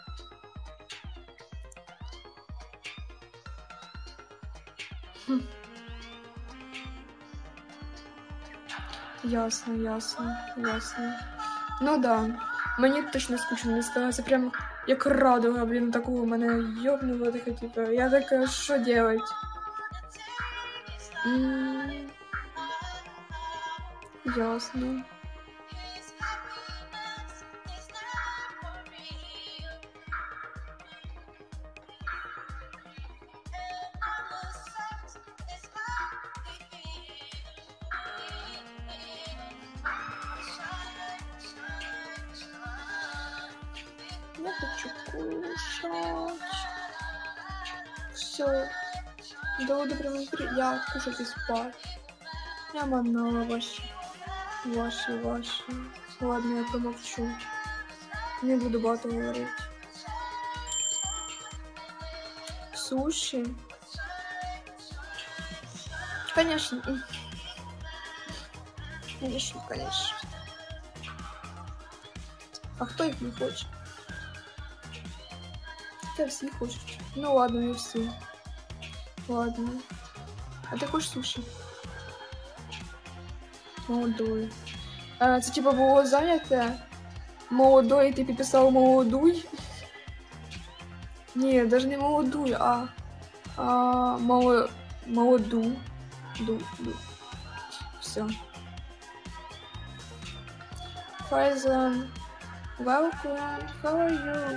Ясно, ясно, ясно. Ну да, мені точно скучно не стало. Це прям як радуга, блін, такого мене йобнуло, таке, типу, я така, що делать? Ясно. Я хочу кушать. Все. До прямого эфира я кушать и спать. Я манала ваши. Ладно, я промовчу. Не буду багато говорити. Суші. Конечно. Конечно, конечно. А хто їх не хоче? Та всі хочуть. Ну ладно, не всі. Ладно. А ти хочеш суші? Молодой. Це типа було зайняте. Молодой, ти підписав молодуй? Ні, даже не молодуй, а молоду. Ду. Все. Faizan, welcome. How are you?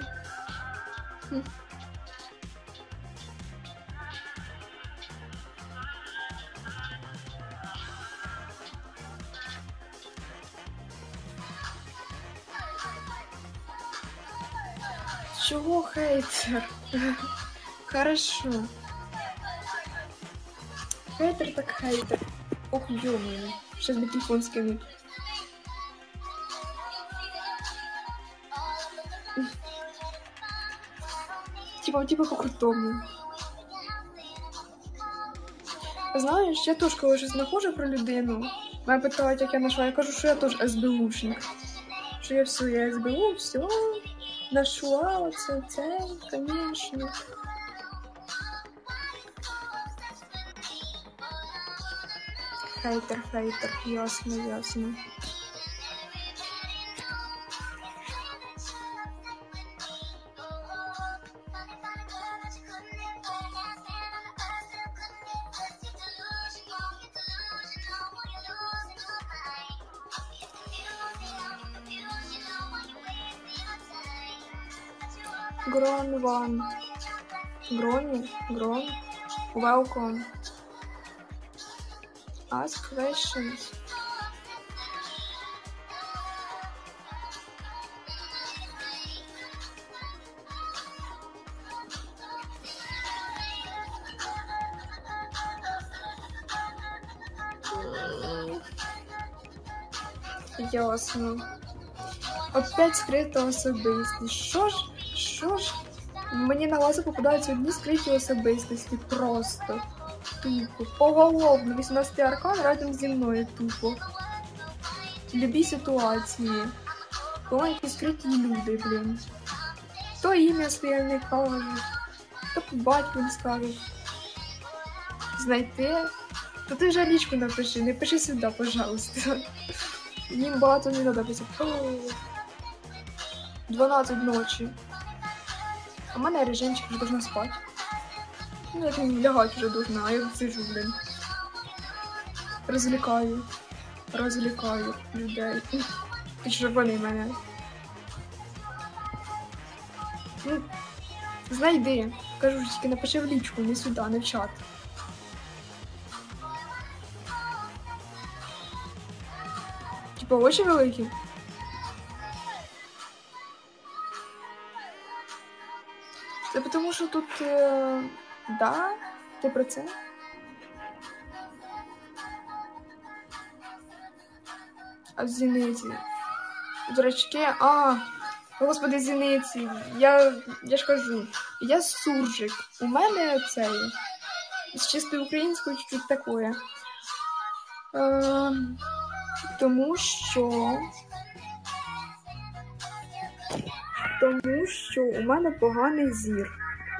Чего хейтер? Хорошо. Хейтер так хейтер. Ох, ё-моё. Сейчас бы телефон скинуть. Типа по-крутому. Знаєш, я теж коли щось знаходжу про людину, мене питають, як я знайшла, я кажу, що я теж СБУшник. Що я все, я СБУ, все, нашла, це, конечно. Хейтер, ясно. Грон. Welcome. Ask questions. Ясно. Опять скрита особистість. Що ж? Мені на глазу попадаються одні скриті особистості. Просто. Тупо. Поголовно. 18-й аркан разом зі мною тупо. Любі ситуації. Коли якісь скриті люди, блін. То ім'я своє не кажуть, то по батьку не скажуть. Знайти? То ти вже лічку напиши, не пиши сюди, пожалуйста. Їм багато не треба писати. 12 ночі. А в мене режимчик вже должна спати. Ну, як не лягати вже должна, а я сижу, блин. Розвлікаю людей. І що вони мене. Ну, знайди. Кажу, тільки напиши в лічку, не сюди, не в чат. Типа очі великі? Це тому, що тут... Да? Ти про це? А в зіниці? Зрачки? Господи, зіниці. Я ж кажу, я суржик. У мене цей... З чистою українською чуть-чуть такое. Тому що у мене поганий зір.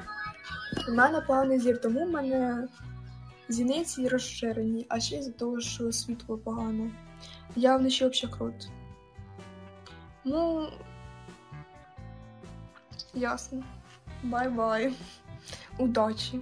Тому в мене зіниці розширені, а ще з-за того, що світло погане. Я вночі взагалі крут. Ну, ясно. Бай-бай. Удачі.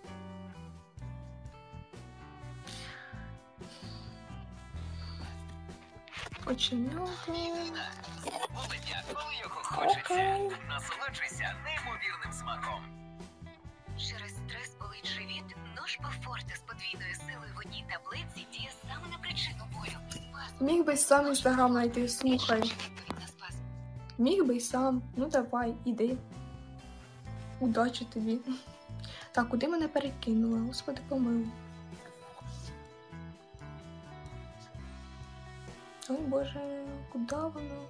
Оченята. Полудня, коли його хочеться. Насолоджуйся неймовірним смаком. Через стрес болить живіт? Ножпа Форте з подвійною силою в одній таблетці діє саме на причину болю. Міг би сам інстаграм знайти, слухай. Міг би й сам. Ну давай, іди. Удачі тобі. Так, куди мене перекинула? Господи, помилуй. Ой, боже, куда воно?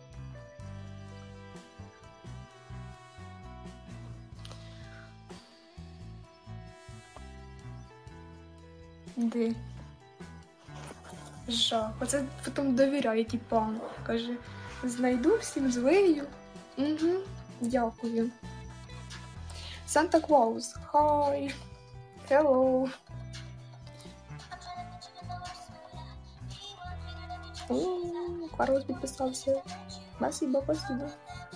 Де? Жах. Оце потім довіряє тіпам. Каже, знайду всім злею. Угу, дякую. Санта Клаус. Hi. Hello. О, Карлос підписався. Спасибо, спасибо.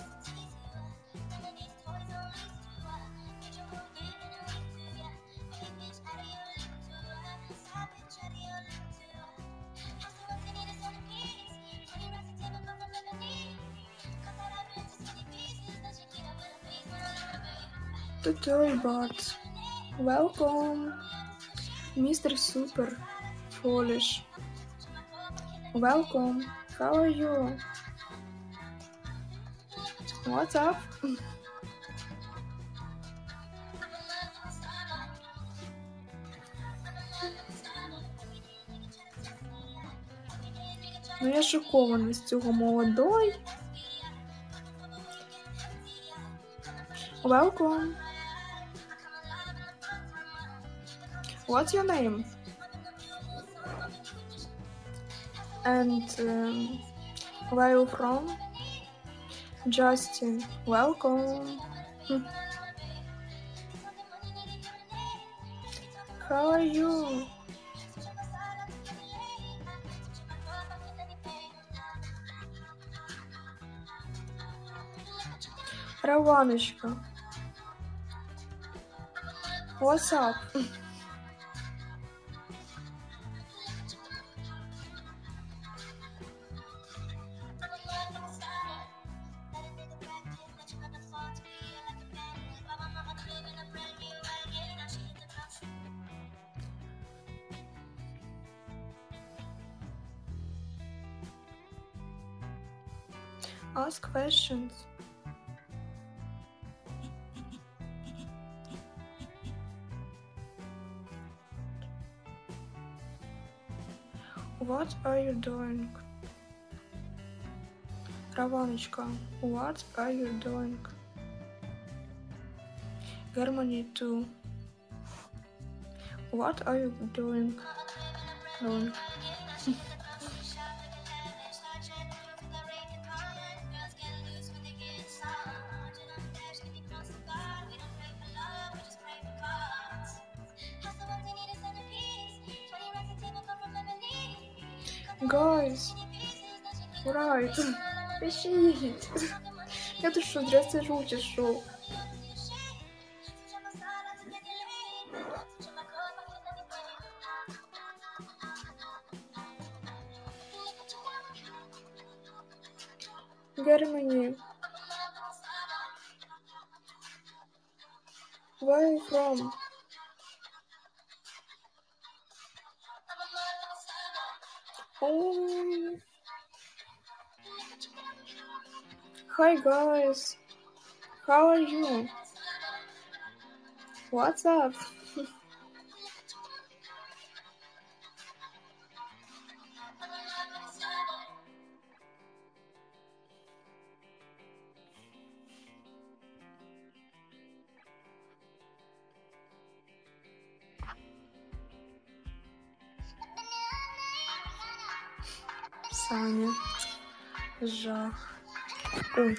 Tutorial welcome, Mr. Super Foolish. Welcome. How are you? What's up? Ну я шокована з цього молодой. Welcome. What's your name? And where are you from? Justin. Welcome. How are you? Раваночка. What's up? Ask questions. What are you doing? Раваночка, what are you doing? Germany too. What are you doing? Doing. Guys, right, пишіть. Я тут що, зря сижу чи що? Germany. Where are you from? Oh. Hi guys. How are you? What's up? Саня. Жах. Ой.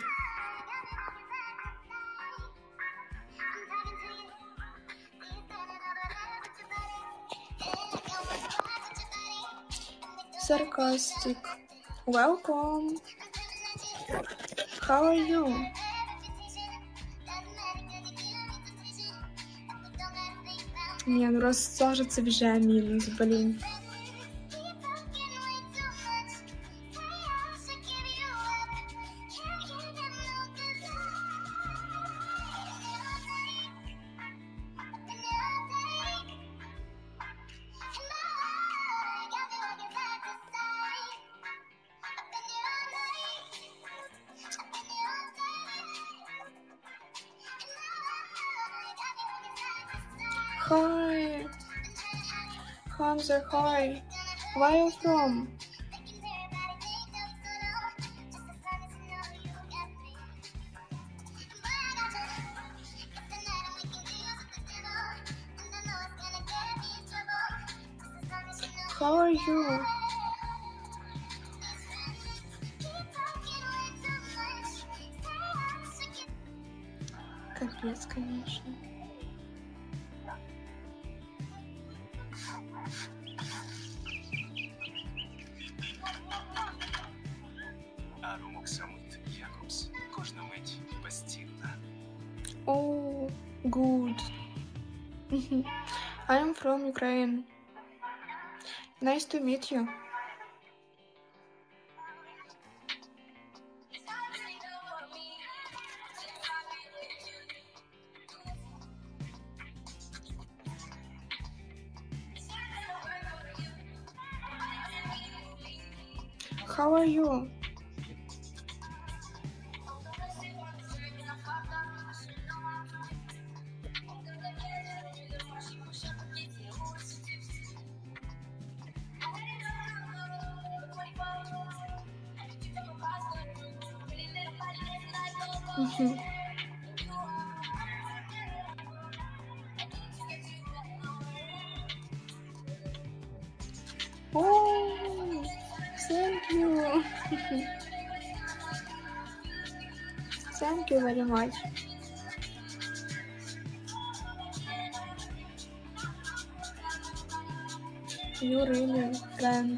Sarcastic. Welcome. How are you? Не, ну рассаживаться вже мінус, блін. Hi. Hamza, hi. Where are you from? How are you? Капец, конечно. Арум Оксамит Якобс. Кожна мить безцінна. Oh, good. I'm from Ukraine. Nice to meet you. How are you? Oh, thank you. Thank you very much. You really friend.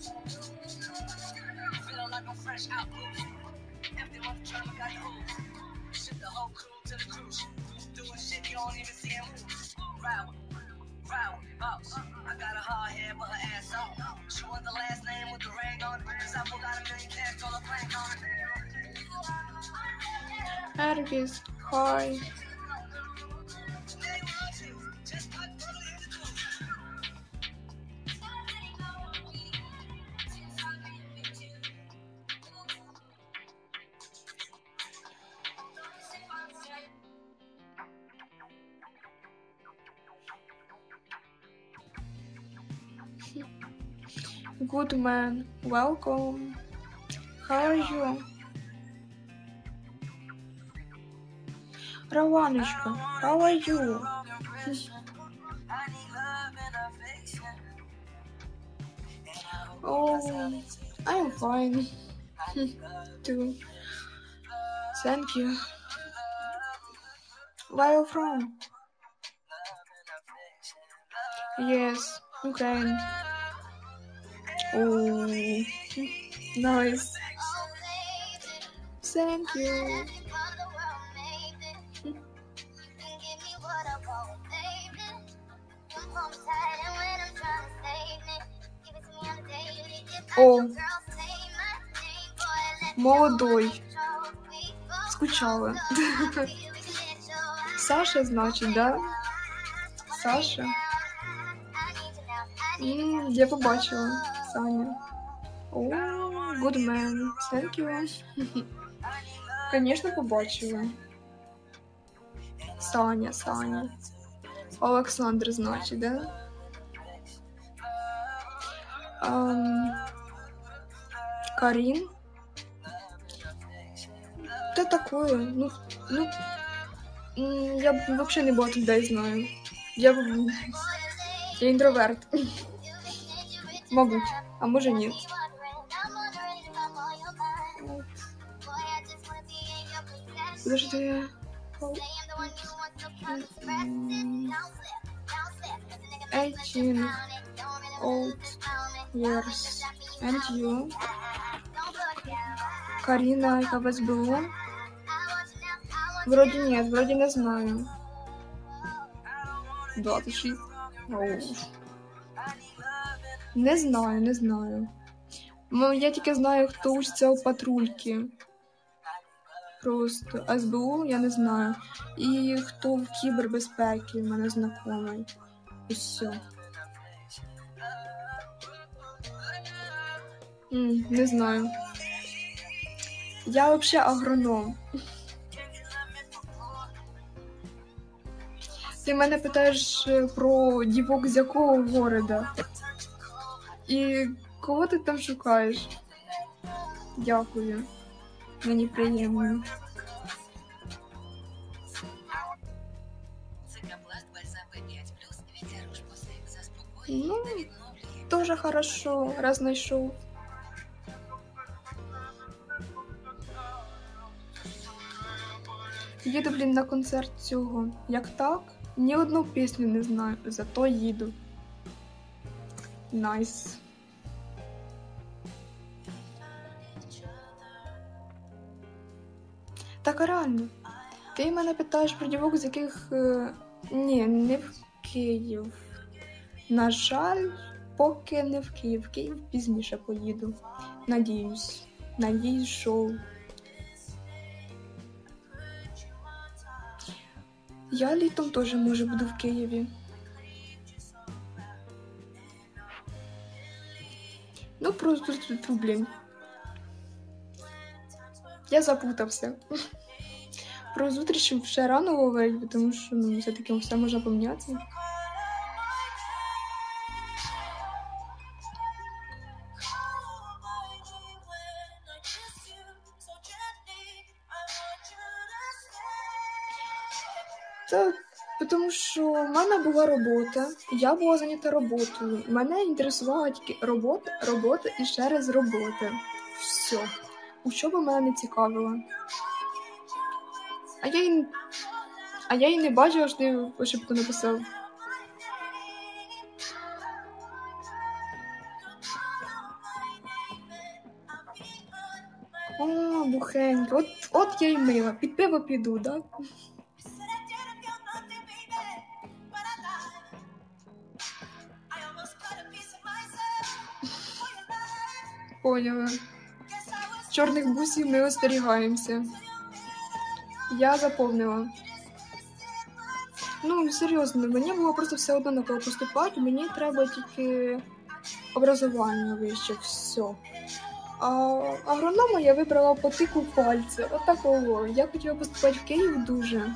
Feeling like I'm fresh out blue. Empty left turn, got the ooze. Shit the whole crew to the cruise. Doing shit you don't even see him move. Ride with, boss. I got a hard head, but her ass on. She want the last name with the ring on it. Cause I forgot $1 million cash on the plank on it. Argus, hi. Just like Good man, welcome. How are you? Раваночка, how are you? Oh, I'm fine. Too. Thank you. Where are you from? Yes, Ukraine. Oh, nice. Thank you. О, молодой. Скучала. Саша, значит, да? Саша? Я побачила. Саня. О, good man. Thank you. Конечно, побачила. Саня. Олександр, значит, да? Карин? Да такое, я вообще не багато людей знаю. Я інтроверт. Мабуть, а може ні. Подожди. 18 old years. And you? Карина, яка в СБУ? Вроде нет, вроде не знаю. 26. Не знаю. Я тільки знаю, хто учиться у патрульки. Просто СБУ я не знаю. І хто в кібербезпеці, в мене знайомий. І все. Не знаю. Я вообще агроном. Ти мене питаєш про дівок з якого города? І кого ти там шукаєш? Дякую. Мені приємно. Ну, Тоже хорошо, раз знайшов. Їду, блін, на концерт цього. Як так? Ні одну пісню не знаю, зато їду. Найс. Так, а реально. Ти мене питаєш про дівок, з яких... Ні, не в Київ. На жаль, поки не в Київ. В Київ пізніше поїду. Надіюсь. Надіюсь, що... Я літом теж, може, буду в Києві. Ну, просто, блін. Я запутався. Про зустріч ще рано говорити, тому що, ну, все-таки все може помінятися. Це тому що в мене була робота, я була зайнята роботою. Мене інтересувала тільки робота і ще раз робота. Все. Учоба мене не цікавила. А я й не бачила, що ти ошибку написав. О, бухенька. От я й мила. Під пиво піду, да? Поняла. Чорних бусів ми остерігаємося. Я заповнила. Ну, серйозно, мені було просто все одно на кого поступати, мені треба тільки образування вище, все. А агронома я вибрала по тику пальця, отакого. Я хотіла поступати в Київ дуже.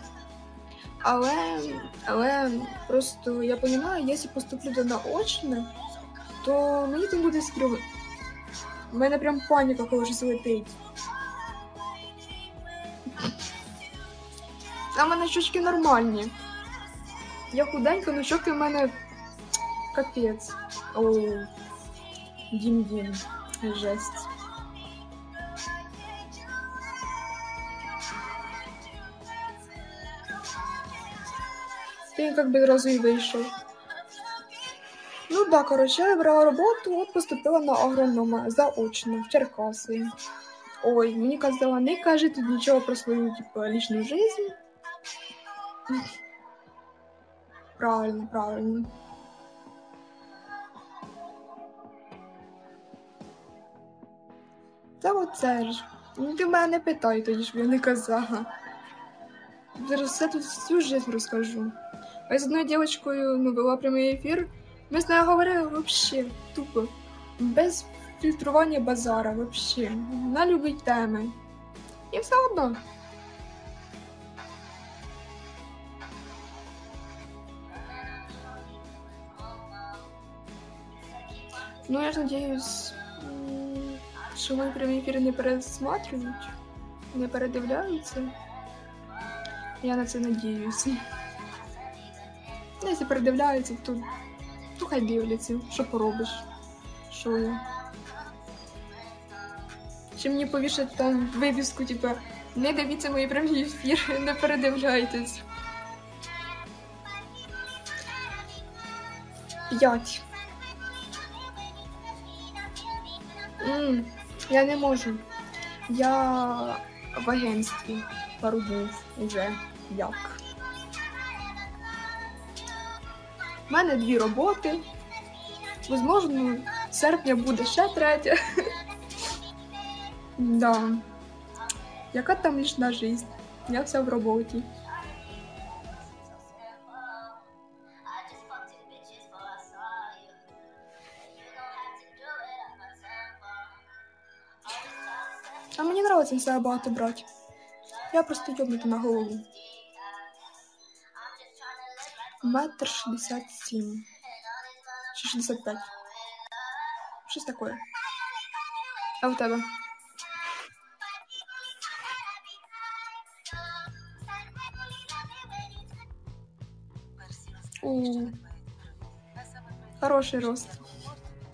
Але просто я розумію, якщо поступлю до наочне, то мені там буде стрьомно. У мене прям паніка, коли щось летить. А в мене щочки нормальні. Я худенька, но щоки в мене капець. Оу. Дім. Жесть. Ти як би одразу і вийшов. Ну да, коротше, я брала роботу, от поступила на агронома заочно в Черкаси. Ой, мені казала, не кажи тут нічого про свою, типу, лічну жизнь. Правильно. Та оце ж. Ну ти мене не питай тоді, щоб я не казала. Зараз все тут всю жизнь розкажу. А я з одною дівчинкою, вела прямий ефір. Ми з нею говорили вообще тупо. Без фільтрування базара, вообще. На любі теми. І все одно. Ну, я ж надіюсь, що мої прямі ефіри не пересматрюють, не передивляються. Я на це надіюсь. Якщо передивляються, то хай дивляться. Що поробиш? Що я? Чи мені повішать там вивіску, типу, не дивіться мої прямі ефіри, не передивляйтесь. 5. Я не можу. Я в агентстві пару днів уже як. У мене 2 роботи. Можливо, в серпні буде ще 3. Да. Яка там лічна життя? Я вся в роботі. А мені подобається на себе багато брати. Я просто йобнута на голову. 1,67 м. Чи 65. Щось таке. А у тебе? Хороший рост.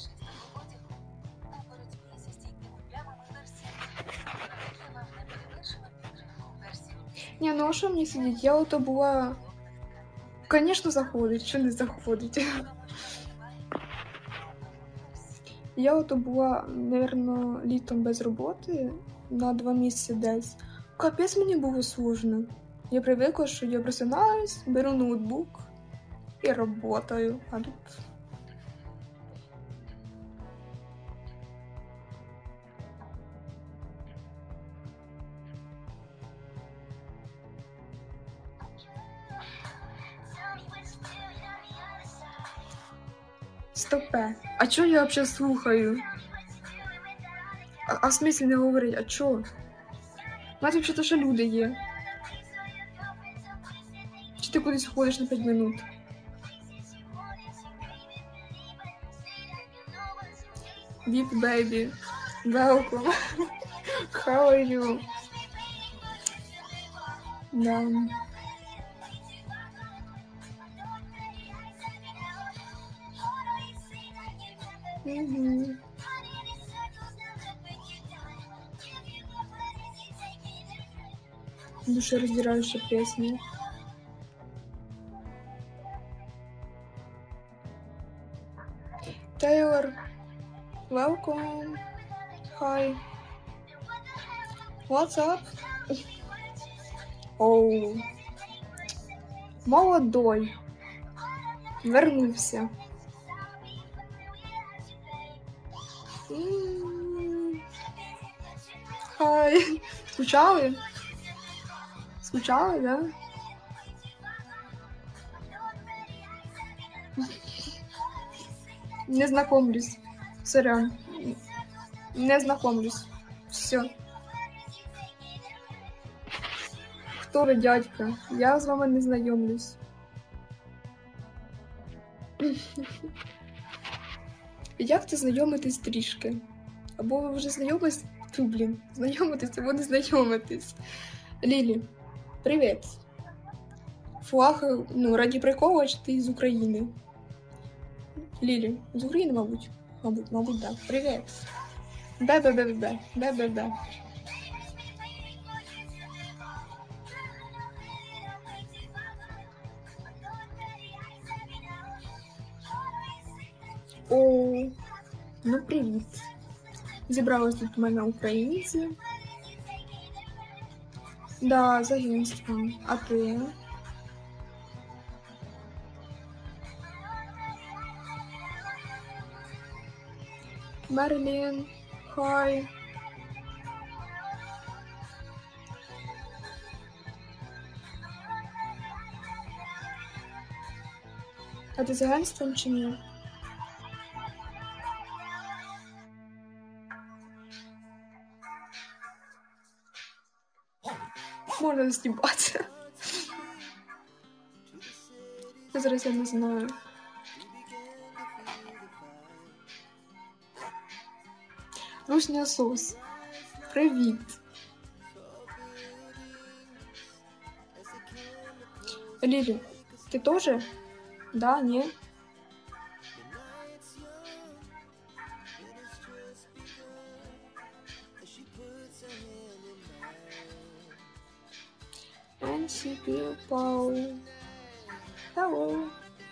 Ні, ну а що мені сидіть? Я ото була... Конечно, заходить, що не заходить. Я ото була, напевно, літом без роботи на 2 місяці десь. Капець мені було сложно. Я привикла, що я просинаюсь, беру ноутбук і работаю. А тут... Стопе. А чого я взагалі слухаю? А в смислі не говорить, а чого? У нас взагалі ще люди є. Чи ти кудись ходиш на 5 минут? Deep baby, welcome. How are you? Да. Угу. Душераздирающая песня. Taylor, welcome. Hi. What's up? Оу. Молодой. Вернувся. Хай. Скучали? Скучали, да? Не знакомлюсь. Сорян. Не знакомлюсь. Все. Хто ви, дядька? Я з вами не знайомлюсь. Як це знайомитись трішки? Або ви вже знайомились? Ту, блін, знайомитись або не знайомитись. Лілі, привіт. Флаг, ну, раді прикола, чи ти з України? Лілі, з України, мабуть? Мабуть, так. Да. Привіт. Бе-бе-бе-бе. Бе-бе-бе. О, ну привіт. Зібралась тут у мене українці. Да, з агентством. А ти? Мерлін, хай. А ти з агентством чи ні? Можна зніматися. Зараз я не знаю. Русня сос. Привіт. Лілі, ти теж? Да, ні? Fancy people. Hello.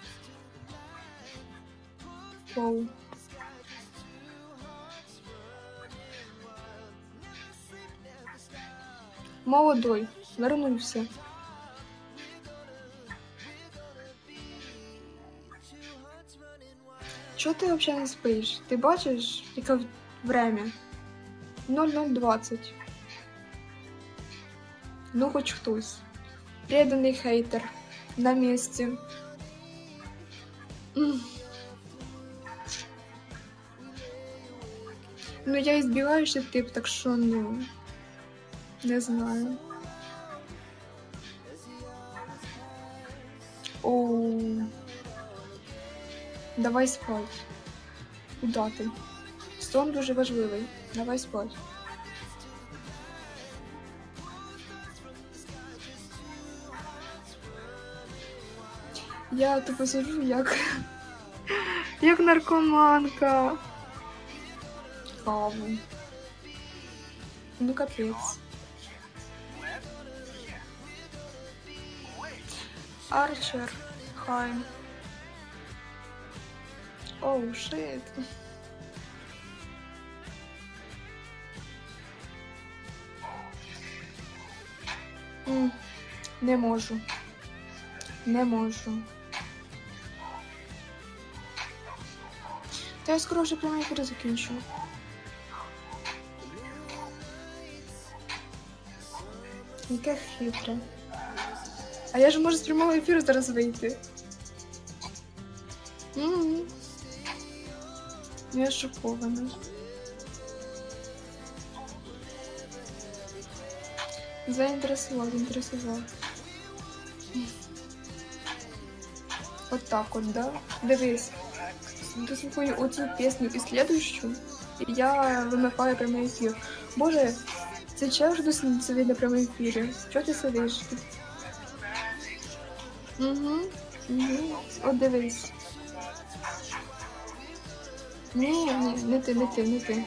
Wow. Молодой, вернувся. Чого ти взагалі не спиш? Ти бачиш, яке время? 00:20. Ну, хоч хтось. Преданий хейтер. На місці. Ну, я ізбігаючий тип, так що, ну... Не знаю. Оу. Давай спать. Куда ти? Сон дуже важливий. Давай спать. Я тупо сиджу як наркоманка. Каву. Ну, капець. Арчер. Хай. Оу, шит. Не можу. Не можу. Та я скоро вже прямий ефір закінчу. Яке хитре. А я ж можу з прямого ефіру зараз вийти. Я шокована. Заінтересував. От так от, да? Дивись. Дослухаю оцю пісню і слідущу, і я вимикаю прямий ефір. Боже, це чого вже дослухати на прямому ефірі? Чого ти сидиш? От дивись. Ні, не ти.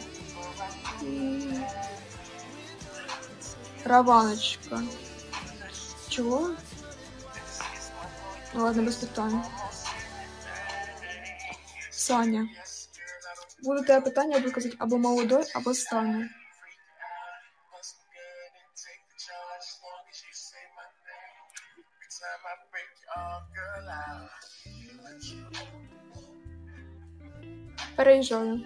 Раваночка. Чого? Ладно, без питань. Саня. Буде тебе питання, я буду казати або молодой, або Саня. Переїжджаю.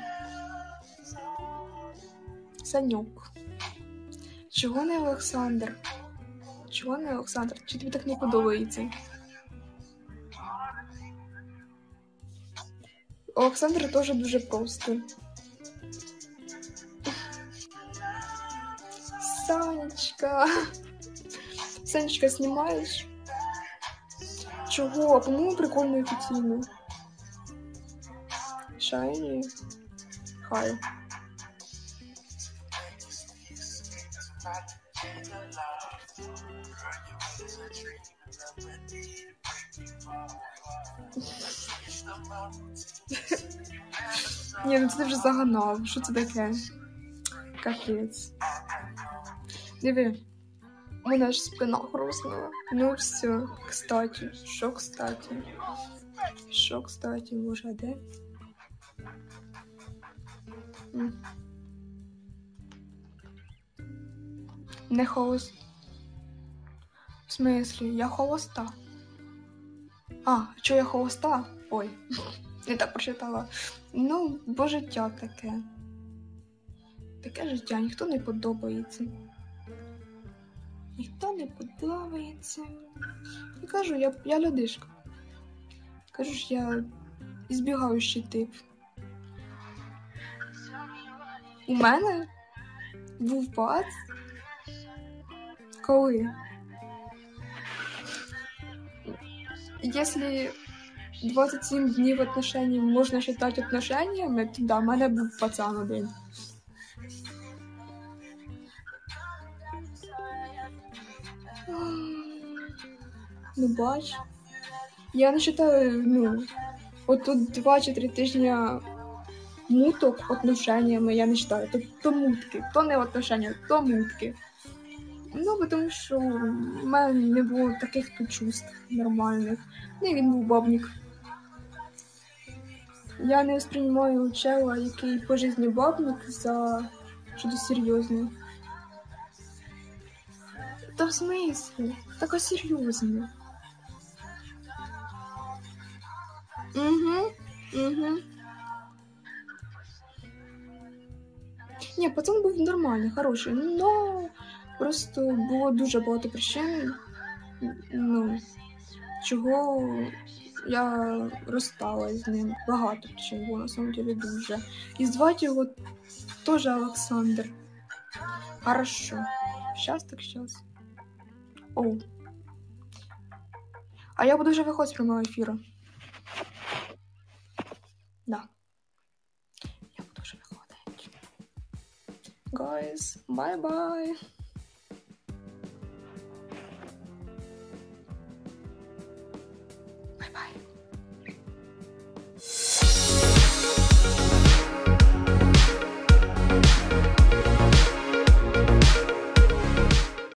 Санюк. Чого не Олександр? Чого не Олександр? Чи тобі так не подобається? Олександр теж дуже простий. Санечка. Санечка, знімаєш? Чого? По-моєму, прикольно і офіційно. Шайні. Хай. Ні, ну це ти вже загнав. Що це таке? Капець. Диви. У мене аж спина хрустнула. Ну все. Кстати. Що кстати? Боже, а де? Не холост. В смислі? Я холоста. А, що я холоста? Ой, не так прочитала. Ну, бо життя таке. Таке життя, ніхто не подобається. Я кажу, я людишка. Кажу ж, я ізбігаючий тип. У мене був пац. Коли? Если 27 днів отношений можна вважати отношеннями, то да, в мене був пацан один. Ну, бач. Я не вважаю, от тут 2 чи 3 тижні муток отношеннями, я не вважаю. То мутки, то не отношення, то мутки. Ну, тому що в мене не було таких тут чувств нормальних. Не, він був бабник. Я не сприймаю чела, який по житті бабник, за щось серйозне. Та в смислі? Так серйозно. Ні, пацан був нормальний, хороший, но просто було дуже багато причин, чого я розсталась з ним. Багато причин було, на самом деле, дуже. І звати його теж Олександр. Хорошо. Щас. Оу. А я буду вже виходити з прямого ефіру. Да. Я буду вже виходити. Guys, bye-bye. Bye-bye.